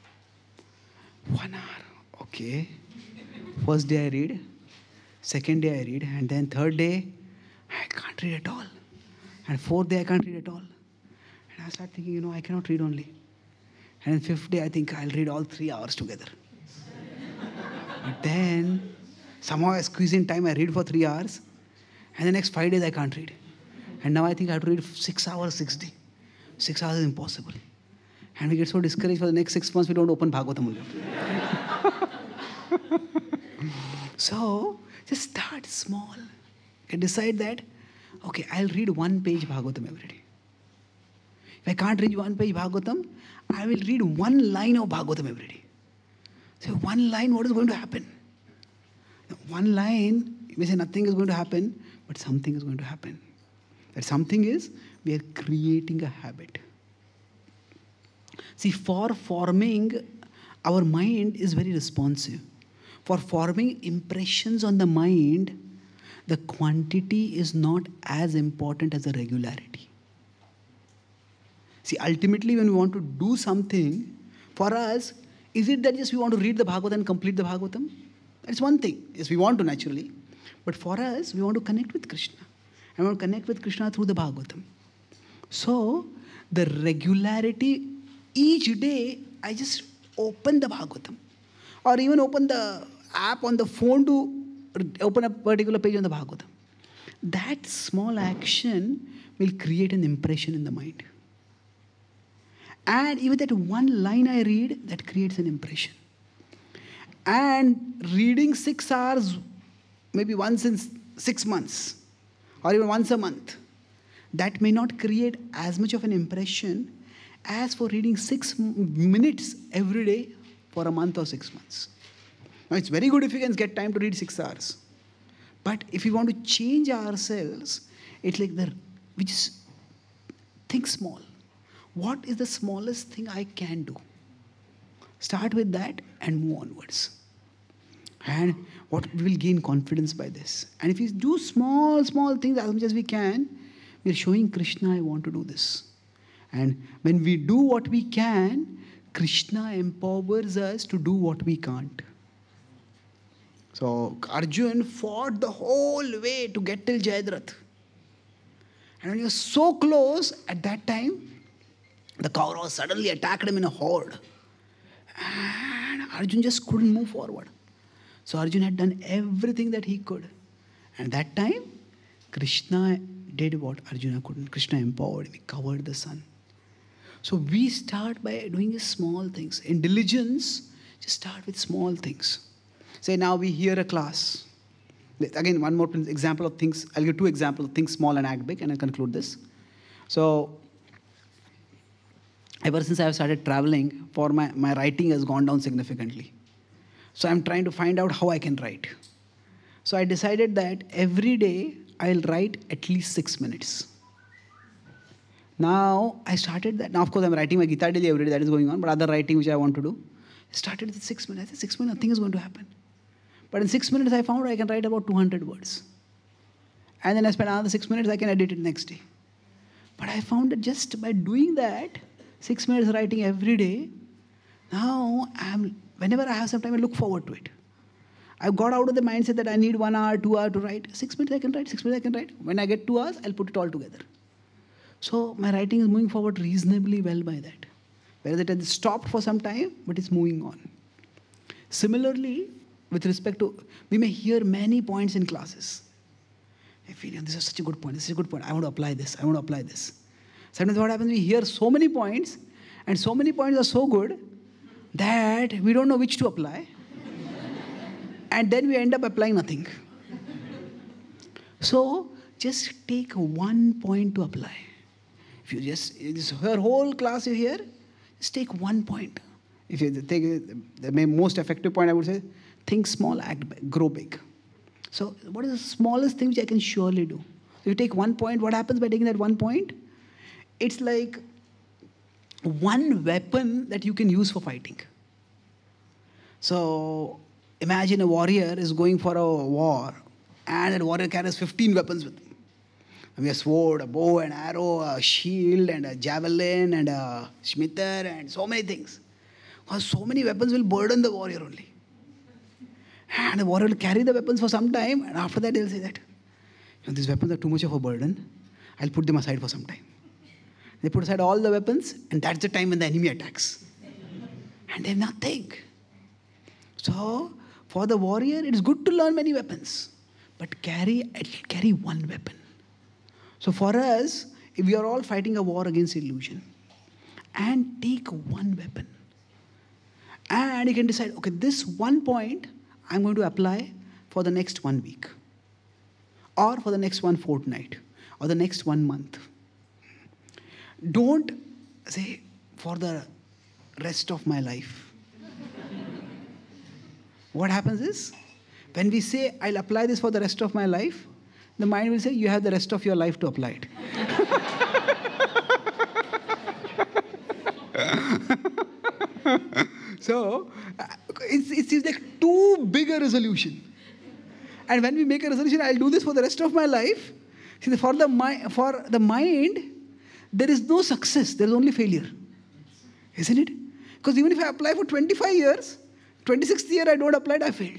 1 hour, okay. First day I read, second day I read, and then third day I can't read at all. And fourth day I can't read at all. And I start thinking, I cannot read only. And then fifth day I think I'll read all 3 hours together. But then somehow I squeeze in time, I read for 3 hours, and the next 5 days I can't read. And now I think I have to read 6 hours, 6 days. 6 hours is impossible. And we get so discouraged for the next 6 months, we don't open Bhagavatam. So, just start small. You decide that, okay, I'll read 1 page Bhagavatam every day. If I can't read 1 page Bhagavatam, I will read 1 line of Bhagavatam every day. So 1 line, what is going to happen? 1 line, you may say nothing is going to happen, but something is going to happen. That something is, we are creating a habit. See, for forming, our mind is very responsive. For forming impressions on the mind, the quantity is not as important as the regularity. See, ultimately, when we want to do something, for us, is it that just we want to read the Bhagavatam and complete the Bhagavatam? That's one thing. Yes, we want to naturally. But for us, we want to connect with Krishna. And we want to connect with Krishna through the Bhagavatam. So, the regularity, each day, I just open the Bhagavatam. Or even open the app on the phone to open a particular page on the Bhagavatam. That small action will create an impression in the mind. And even that 1 line I read, that creates an impression. And reading 6 hours, maybe once in 6 months, or even once a month, that may not create as much of an impression as for reading 6 minutes every day for a month or 6 months. Now, it's very good if you can get time to read 6 hours. But if you want to change ourselves, it's like we just think small. What is the smallest thing I can do? Start with that and move onwards. And what we will gain confidence by this. And if we do small things as much as we can, we are showing Krishna, I want to do this. And when we do what we can, Krishna empowers us to do what we can't. So Arjun fought the whole way to get till Jayadratha. And when he was so close, at that time, the Kauravas suddenly attacked him in a horde. And Arjun just couldn't move forward. So Arjun had done everything that he could. And that time, Krishna did what Arjuna couldn't. Krishna empowered him. He covered the sun. So we start by doing small things. In diligence, just start with small things. Say now we hear a class. Again, one more example of things. I'll give 2 examples of things small and act big, and I'll conclude this. So ever since I have started traveling, for my writing has gone down significantly. So I'm trying to find out how I can write. So I decided that every day I'll write at least 6 minutes. Now I started that. Now of course I'm writing my Gita daily every day, that is going on, but other writing which I want to do, I started with 6 minutes. I said 6 minutes, nothing is going to happen. But in 6 minutes I found I can write about 200 words. And then I spent another 6 minutes, I can edit it next day. But I found that just by doing that, 6 minutes writing every day, now whenever I have some time, I look forward to it. I've got out of the mindset that I need 1 hour, 2 hours to write. 6 minutes I can write, 6 minutes I can write. When I get 2 hours, I'll put it all together. So my writing is moving forward reasonably well by that. Whereas it has stopped for some time, but it's moving on. Similarly, with respect to, we may hear many points in classes. I feel this is such a good point, this is a good point. I want to apply this, I want to apply this. Sometimes what happens, we hear so many points, and so many points are so good that we don't know which to apply. And then we end up applying nothing. So just take 1 point to apply. If you just her whole class you hear, just take 1 point. If you take the most effective point, I would say, think small, act big, grow big. So what is the smallest thing which I can surely do? So you take one point, what happens by taking that one point? It's like one weapon that you can use for fighting. So imagine a warrior is going for a war, and that warrior carries 15 weapons with him. We have a sword, a bow, an arrow, a shield, and a javelin, and a scimitar, and so many things. Because so many weapons will burden the warrior only. And the warrior will carry the weapons for some time, and after that they'll say that, these weapons are too much of a burden. I'll put them aside for some time. They put aside all the weapons, and that's the time when the enemy attacks. And they have nothing. So, for the warrior, it is good to learn many weapons, but carry one weapon. So for us, if we are all fighting a war against illusion, and take one weapon, and you can decide, okay, this one point I'm going to apply for the next 1 week, or for the next one fortnight, or the next 1 month. Don't say, for the rest of my life. What happens is, when we say, I'll apply this for the rest of my life, the mind will say, you have the rest of your life to apply it. So, it's like too big a resolution. And when we make a resolution, I'll do this for the rest of my life, see, for the mind, there is no success, there is only failure. Isn't it? Because even if I apply for 25 years, 26th year I don't apply it, I failed.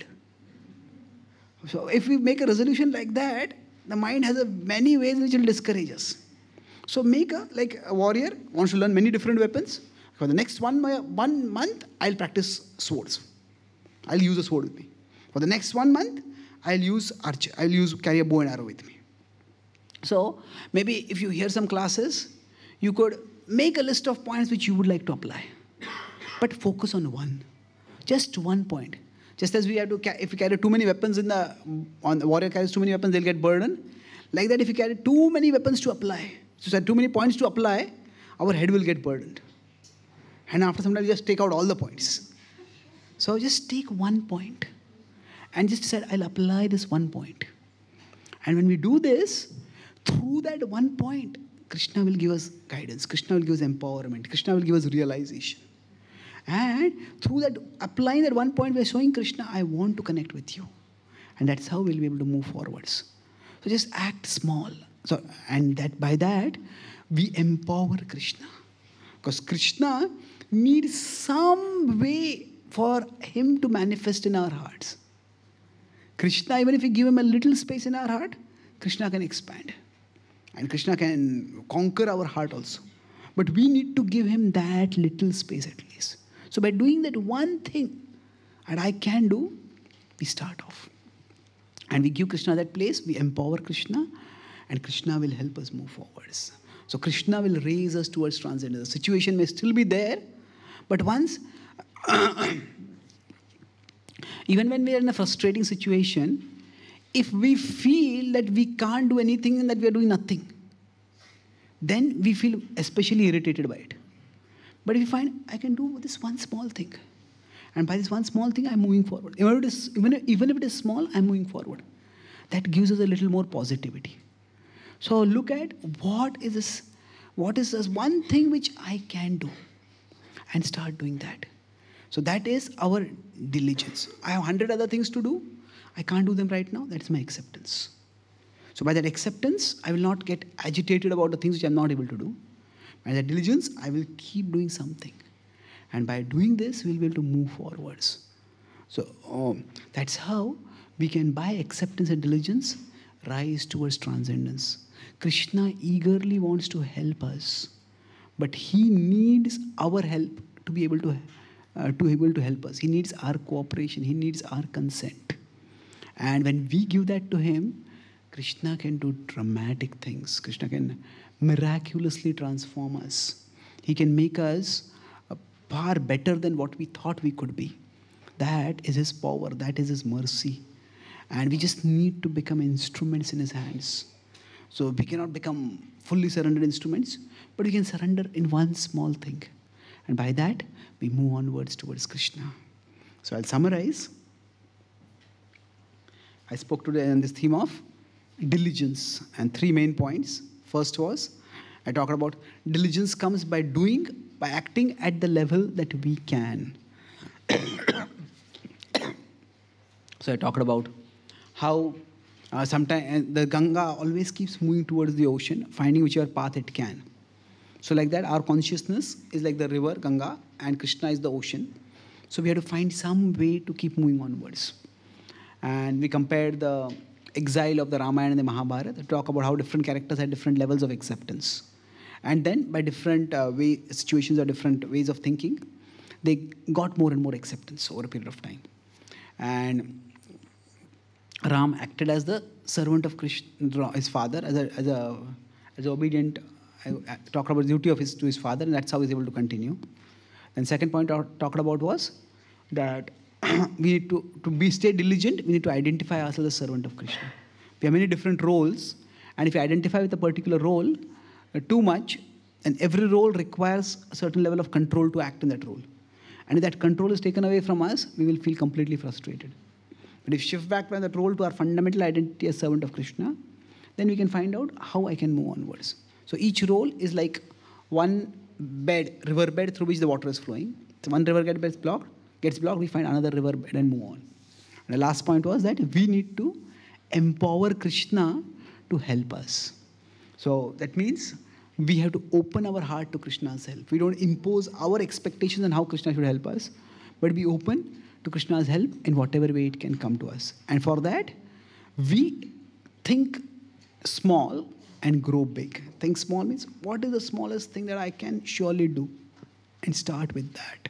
So if we make a resolution like that, the mind has many ways which will discourage us. So make like a warrior wants to learn many different weapons. For the next 1 month, I'll practice swords. I'll use a sword with me. For the next 1 month, I'll carry a bow and arrow with me. So maybe if you hear some classes, you could make a list of points which you would like to apply. But focus on one. Just 1 point. Just as we have to, if we carry too many weapons the warrior carries too many weapons, they'll get burdened. Like that, if you carry too many weapons to apply, so too many points to apply, our head will get burdened. And after some time, you just take out all the points. So just take 1 point and just decide, I'll apply this 1 point. And when we do this, through that 1 point, Krishna will give us guidance. Krishna will give us empowerment. Krishna will give us realization. And through that, applying that 1 point, we are showing Krishna, I want to connect with you. And that's how we'll be able to move forwards. So just act small. So, and that by that, we empower Krishna. Because Krishna needs some way for him to manifest in our hearts. Krishna, even if we give him a little space in our heart, Krishna can expand. And Krishna can conquer our heart also. But we need to give him that little space at least. So by doing that one thing, and I can do, we start off. And we give Krishna that place, we empower Krishna, and Krishna will help us move forwards. So Krishna will raise us towards transcendence. The situation may still be there, but once, even when we are in a frustrating situation, if we feel that we can't do anything and that we are doing nothing, then we feel especially irritated by it. But if you find, I can do this one small thing, and by this one small thing, I'm moving forward. Even if it is small, I'm moving forward. That gives us a little more positivity. So look at what is this one thing which I can do, and start doing that. So that is our diligence. I have 100 other things to do. I can't do them right now. That's my acceptance. So by that acceptance, I will not get agitated about the things which I'm not able to do. By that diligence, I will keep doing something. And by doing this, we'll be able to move forwards. So that's how we can, by acceptance and diligence, rise towards transcendence. Krishna eagerly wants to help us, but he needs our help to be able to help us. He needs our cooperation. He needs our consent. And when we give that to him, Krishna can do dramatic things. Krishna can miraculously transform us. He can make us far better than what we thought we could be. That is his power. That is his mercy. And we just need to become instruments in his hands. So we cannot become fully surrendered instruments, but we can surrender in one small thing. And by that, we move onwards towards Krishna. So I'll summarize. I spoke today on this theme of diligence, and 3 main points. First was, I talked about diligence comes by doing, by acting at the level that we can. So I talked about how sometimes the Ganga always keeps moving towards the ocean, finding whichever path it can. So like that, our consciousness is like the river, Ganga, and Krishna is the ocean. So we have to find some way to keep moving onwards. And we compared the exile of the Ramayana and the Mahabharata to talk about how different characters had different levels of acceptance. And then by different situations or different ways of thinking, they got more and more acceptance over a period of time. And Ram acted as the servant of Krishna, his father, as an obedient. I talked about the duty of to his father, and that's how he's able to continue. Then second point I talked about was that we need to stay diligent. We need to identify ourselves as servant of Krishna. We have many different roles, and if you identify with a particular role too much, and every role requires a certain level of control to act in that role. And if that control is taken away from us, we will feel completely frustrated. But if we shift back from that role to our fundamental identity as servant of Krishna, then we can find out how I can move onwards. So each role is like one river bed through which the water is flowing. So one river gets blocked, we find another river bed and move on. And the last point was that we need to empower Krishna to help us. So that means we have to open our heart to Krishna's help. We don't impose our expectations on how Krishna should help us, but be open to Krishna's help in whatever way it can come to us. And for that, we think small and grow big. Think small means, what is the smallest thing that I can surely do? And start with that.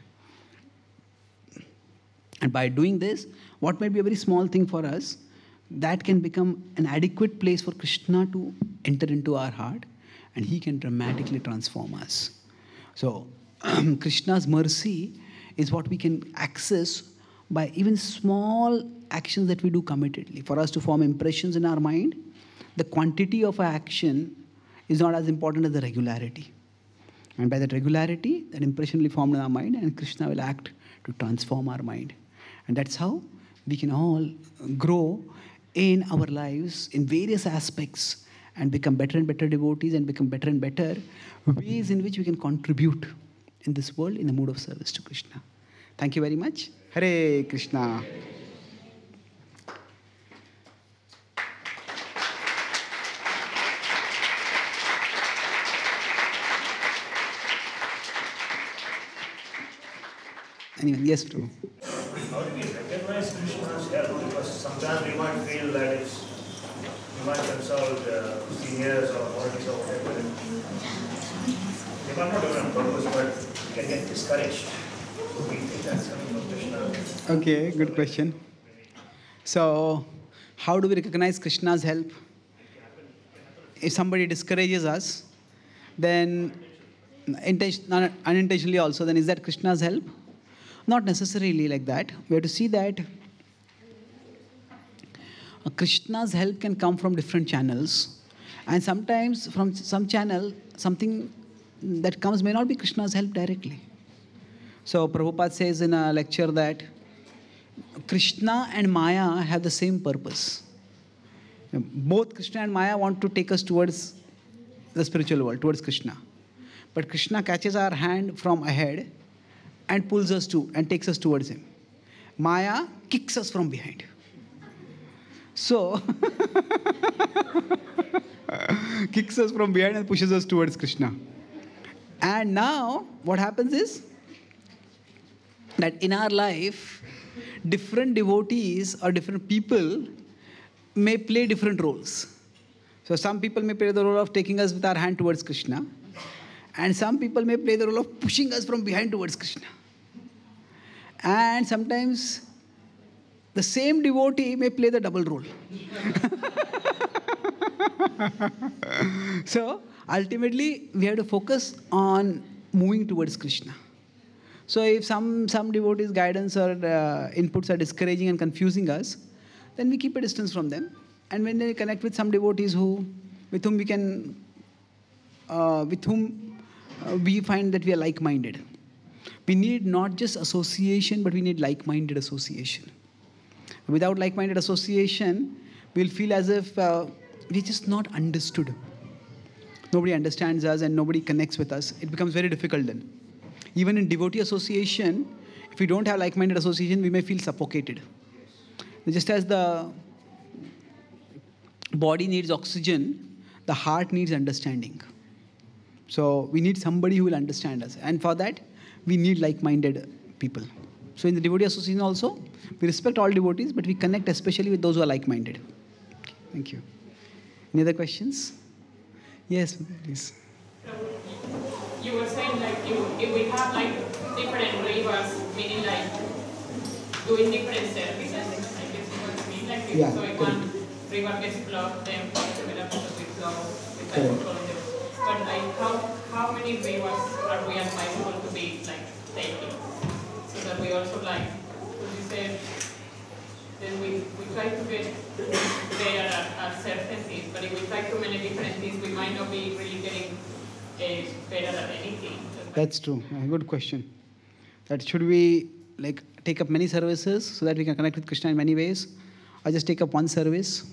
And by doing this, what might be a very small thing for us, that can become an adequate place for Krishna to enter into our heart, and he can dramatically transform us. So, Krishna's mercy is what we can access by even small actions that we do committedly. For us to form impressions in our mind, the quantity of our action is not as important as the regularity. And by that regularity, that impression will be formed in our mind, and Krishna will act to transform our mind. And that's how we can all grow in our lives in various aspects and become better and better devotees and become better and better ways in which we can contribute in this world in the mood of service to Krishna. Thank you very much. Hare Krishna. Anyone? Yes, true. How do we recognize Krishna's help? Because sometimes we might feel that we might consult seniors or authorities or whatever. They might not do it on purpose, but we can get discouraged. We think that's coming from Krishna. Okay, good question. So, how do we recognize Krishna's help? If somebody discourages us, then unintentionally also, then is that Krishna's help? Not necessarily like that. We have to see that Krishna's help can come from different channels. And sometimes from some channel, something that comes may not be Krishna's help directly. So Prabhupada says in a lecture that Krishna and Maya have the same purpose. Both Krishna and Maya want to take us towards the spiritual world, towards Krishna. But Krishna catches our hand from ahead and pulls us to and takes us towards him. Maya kicks us from behind. So, kicks us from behind and pushes us towards Krishna. And now, what happens is that in our life, different devotees or different people may play different roles. So, some people may play the role of taking us with our hand towards Krishna, and some people may play the role of pushing us from behind towards Krishna. And sometimes the same devotee may play the double role. So ultimately, we have to focus on moving towards Krishna. So if some devotees' guidance or inputs are discouraging and confusing us, then we keep a distance from them. And when we connect with some devotees with whom we find that we are like-minded. We need not just association, but we need like-minded association. Without like-minded association, we'll feel as if we're just not understood. Nobody understands us and nobody connects with us. It becomes very difficult then. Even in devotee association, if we don't have like-minded association, we may feel suffocated. Just as the body needs oxygen, the heart needs understanding. So we need somebody who will understand us. And for that, we need like-minded people. So in the devotee association also, we respect all devotees, but we connect especially with those who are like-minded. Thank you. Any other questions? Yes, please. You were saying like if we have like different rivers, meaning like doing different services, I guess you what mean. Like if, so if one river gets blocked, then the because we flow with that controlling them. But like how many rivers are we advisable to be like taking? So that we also like, as you said, then we try to get better at certain things, but if we try too many different things, we might not be really getting better at anything. That's true. Good question. That should we like take up many services so that we can connect with Krishna in many ways, or just take up one service?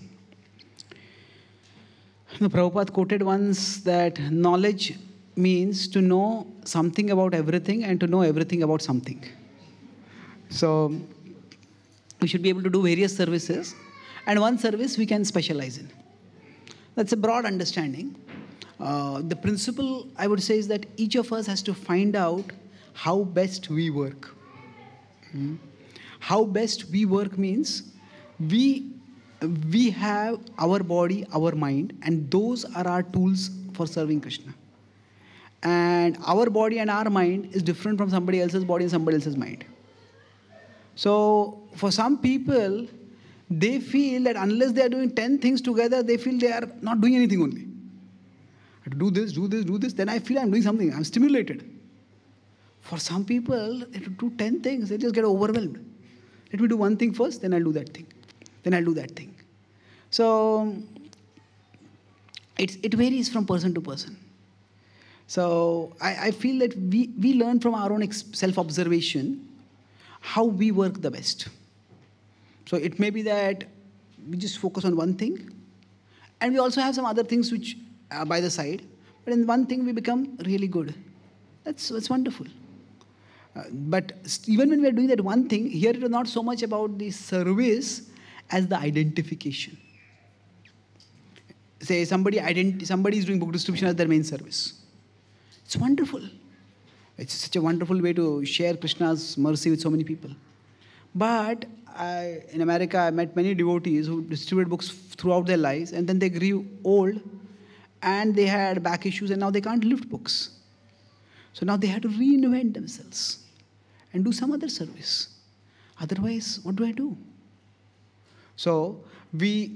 Prabhupada quoted once that knowledge means to know something about everything and to know everything about something. So we should be able to do various services, and one service we can specialize in. That's a broad understanding. The principle, I would say, is that each of us has to find out how best we work. How best we work means we have our body, our mind, and those are our tools for serving Krishna. And our body and our mind is different from somebody else's body and somebody else's mind. So for some people, they feel that unless they are doing 10 things together, they feel they are not doing anything only. I have to do this, do this, do this, then I feel I'm doing something, I'm stimulated. For some people, they have to do 10 things, they just get overwhelmed. Let me do one thing first, then I'll do that thing. Then I'll do that thing. So it varies from person to person. So I feel that we learn from our own self-observation how we work the best. So it may be that we just focus on one thing, and we also have some other things which are by the side, but in one thing we become really good. That's wonderful. But even when we are doing that one thing, here it is not so much about the service as the identification. Say somebody is doing book distribution as their main service. It's wonderful. It's such a wonderful way to share Krishna's mercy with so many people. But in America, I met many devotees who distributed books throughout their lives, and then they grew old, and they had back issues, and now they can't lift books. So now they had to reinvent themselves and do some other service. Otherwise, what do I do? So we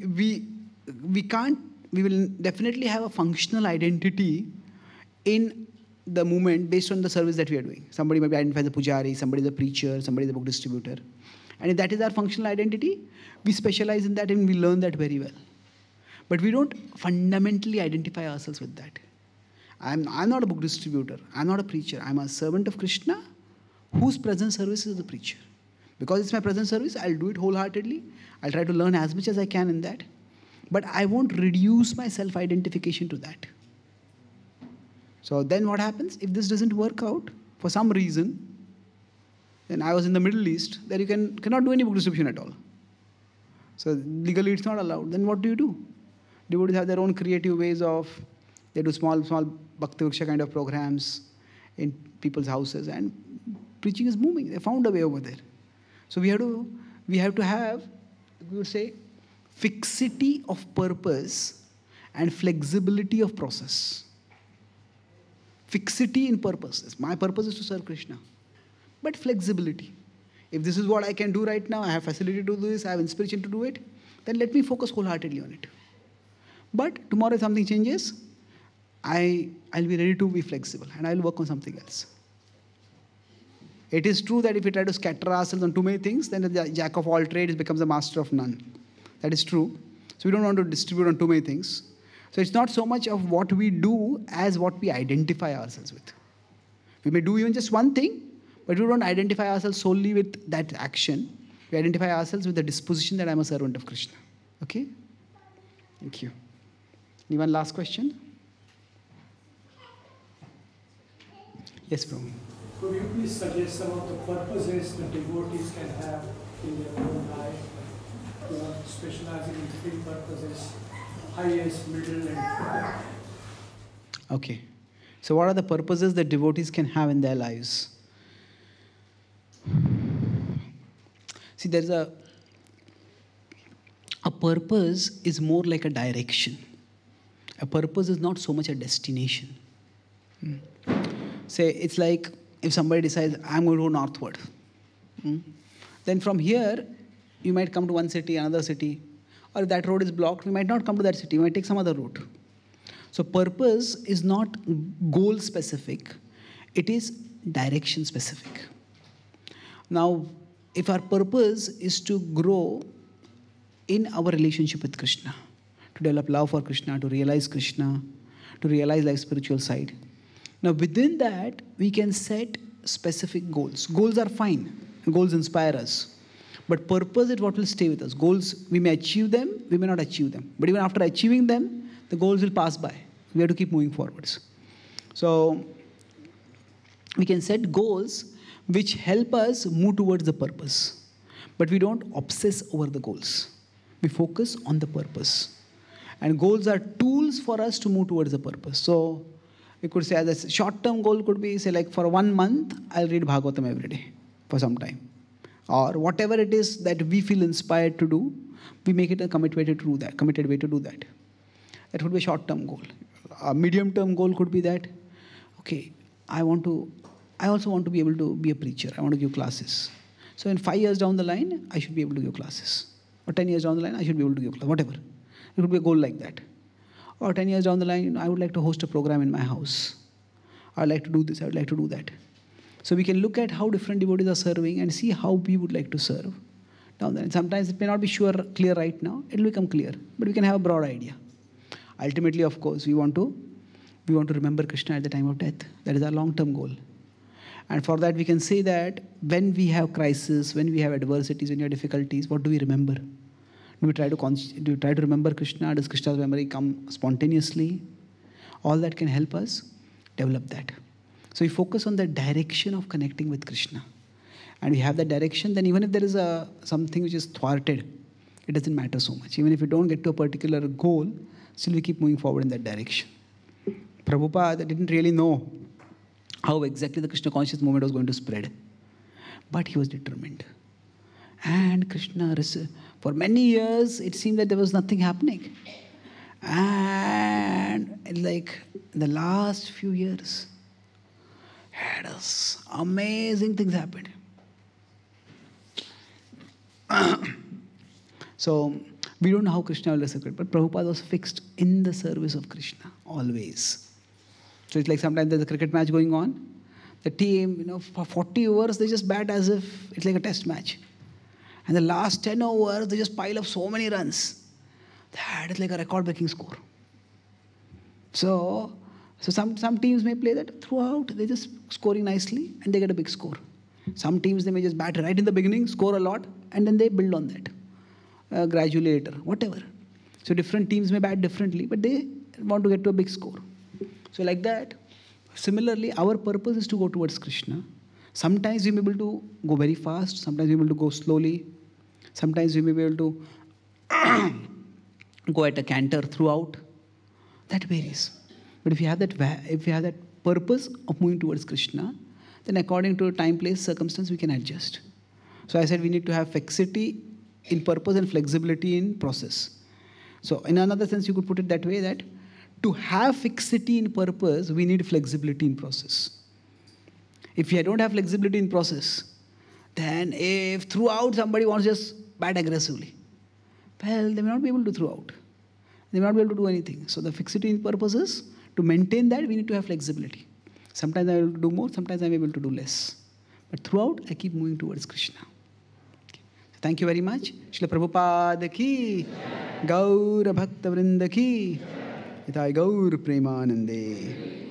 will definitely have a functional identity in the movement based on the service that we are doing. Somebody might be identified as a pujari, somebody is a preacher, somebody is a book distributor. And if that is our functional identity, we specialize in that and we learn that very well. But we don't fundamentally identify ourselves with that. I'm not a book distributor. I'm not a preacher. I'm a servant of Krishna whose present service is the preacher. Because it's my present service, I'll do it wholeheartedly. I'll try to learn as much as I can in that. But I won't reduce my self-identification to that. So then what happens? If this doesn't work out for some reason, then I was in the Middle East, there you cannot do any book distribution at all. So legally it's not allowed. Then what do? Devotees have their own creative ways of, they do small Bhakti Vriksha kind of programs in people's houses, and preaching is booming. They found a way over there. So we have to have, we would say, fixity of purpose and flexibility of process. Fixity in purpose. My purpose is to serve Krishna. But flexibility. If this is what I can do right now, I have facility to do this, I have inspiration to do it, then let me focus wholeheartedly on it. But tomorrow if something changes, I'll be ready to be flexible and I'll work on something else. It is true that if we try to scatter ourselves on too many things, then the jack of all trades becomes a master of none. That is true. So we don't want to distribute on too many things. So it's not so much of what we do as what we identify ourselves with. We may do even just one thing, but we don't identify ourselves solely with that action. We identify ourselves with the disposition that I'm a servant of Krishna. Okay? Thank you. One last question? Yes, Prabhu. Could you please suggest some of the purposes the devotees can have in their own life? Specializing in three purposes: highest, middle, and Okay. So what are the purposes that devotees can have in their lives? See, there's a purpose is more like a direction. A purpose is not so much a destination. Say, it's like if somebody decides, I'm going to go northward. Then from here, you might come to one city, another city. Or if that road is blocked, we might not come to that city. We might take some other route. So purpose is not goal specific. It is direction specific. Now, if our purpose is to grow in our relationship with Krishna, to develop love for Krishna, to realize life's spiritual side. Now, within that, we can set specific goals. Goals are fine. Goals inspire us. But purpose is what will stay with us. Goals, we may achieve them, we may not achieve them. But even after achieving them, the goals will pass by. We have to keep moving forwards. So, we can set goals which help us move towards the purpose. But we don't obsess over the goals. We focus on the purpose. And goals are tools for us to move towards the purpose. So, we could say as a short-term goal could be, say like for 1 month, I'll read Bhagavatam every day for some time. Or whatever it is that we feel inspired to do, we make it a committed way to do that. That would be a short-term goal. A medium-term goal could be that, okay, I also want to be able to be a preacher. I want to give classes. So in 5 years down the line, I should be able to give classes. Or 10 years down the line, I should be able to give classes. Whatever. It could be a goal like that. Or 10 years down the line, I would like to host a program in my house. I would like to do this, I would like to do that. So we can look at how different devotees are serving and see how we would like to serve down there. And sometimes it may not be clear right now. It will become clear. But we can have a broad idea. Ultimately, of course, we want to remember Krishna at the time of death. That is our long-term goal. And for that, we can say that when we have crisis, when we have adversities, when we have difficulties, what do we remember? Do we try to remember Krishna? Does Krishna's memory come spontaneously? All that can help us develop that. So we focus on the direction of connecting with Krishna. And we have that direction, then even if there is something which is thwarted, it doesn't matter so much. Even if we don't get to a particular goal, still we keep moving forward in that direction. Prabhupada didn't really know how exactly the Krishna conscious movement was going to spread. But he was determined. And Krishna, for many years, it seemed that there was nothing happening. And like in the last few years, had us amazing things happened. So, we don't know how Krishna will resurrect, but Prabhupada was fixed in the service of Krishna, always. So it's like sometimes there's a cricket match going on. The team, for 40 overs, they just bat as if it's like a test match. And the last 10 overs, they just pile up so many runs. That is like a record-breaking score. So some teams may play that throughout, they're just scoring nicely and they get a big score. Some teams, they may just bat right in the beginning, score a lot, and then they build on that gradually later, whatever. So different teams may bat differently, but they want to get to a big score. So like that, similarly, our purpose is to go towards Krishna. Sometimes we may be able to go very fast, sometimes we may be able to go slowly, sometimes we may be able to go at a canter throughout. That varies. But if you have that purpose of moving towards Krishna, then according to time, place, circumstance, we can adjust. So I said we need to have fixity in purpose and flexibility in process. So in another sense, you could put it that way, that to have fixity in purpose, we need flexibility in process. If you don't have flexibility in process, then if throughout somebody wants to just bat aggressively, well, they may not be able to throughout. They may not be able to do anything. So the fixity in purpose is, to maintain that, we need to have flexibility. Sometimes I'm able to do more, sometimes I'm able to do less. But throughout, I keep moving towards Krishna. Okay. So thank you very much. Srila Prabhupada ki, Gaura Bhakta Vrinda ki, Itai Gaur Premanande.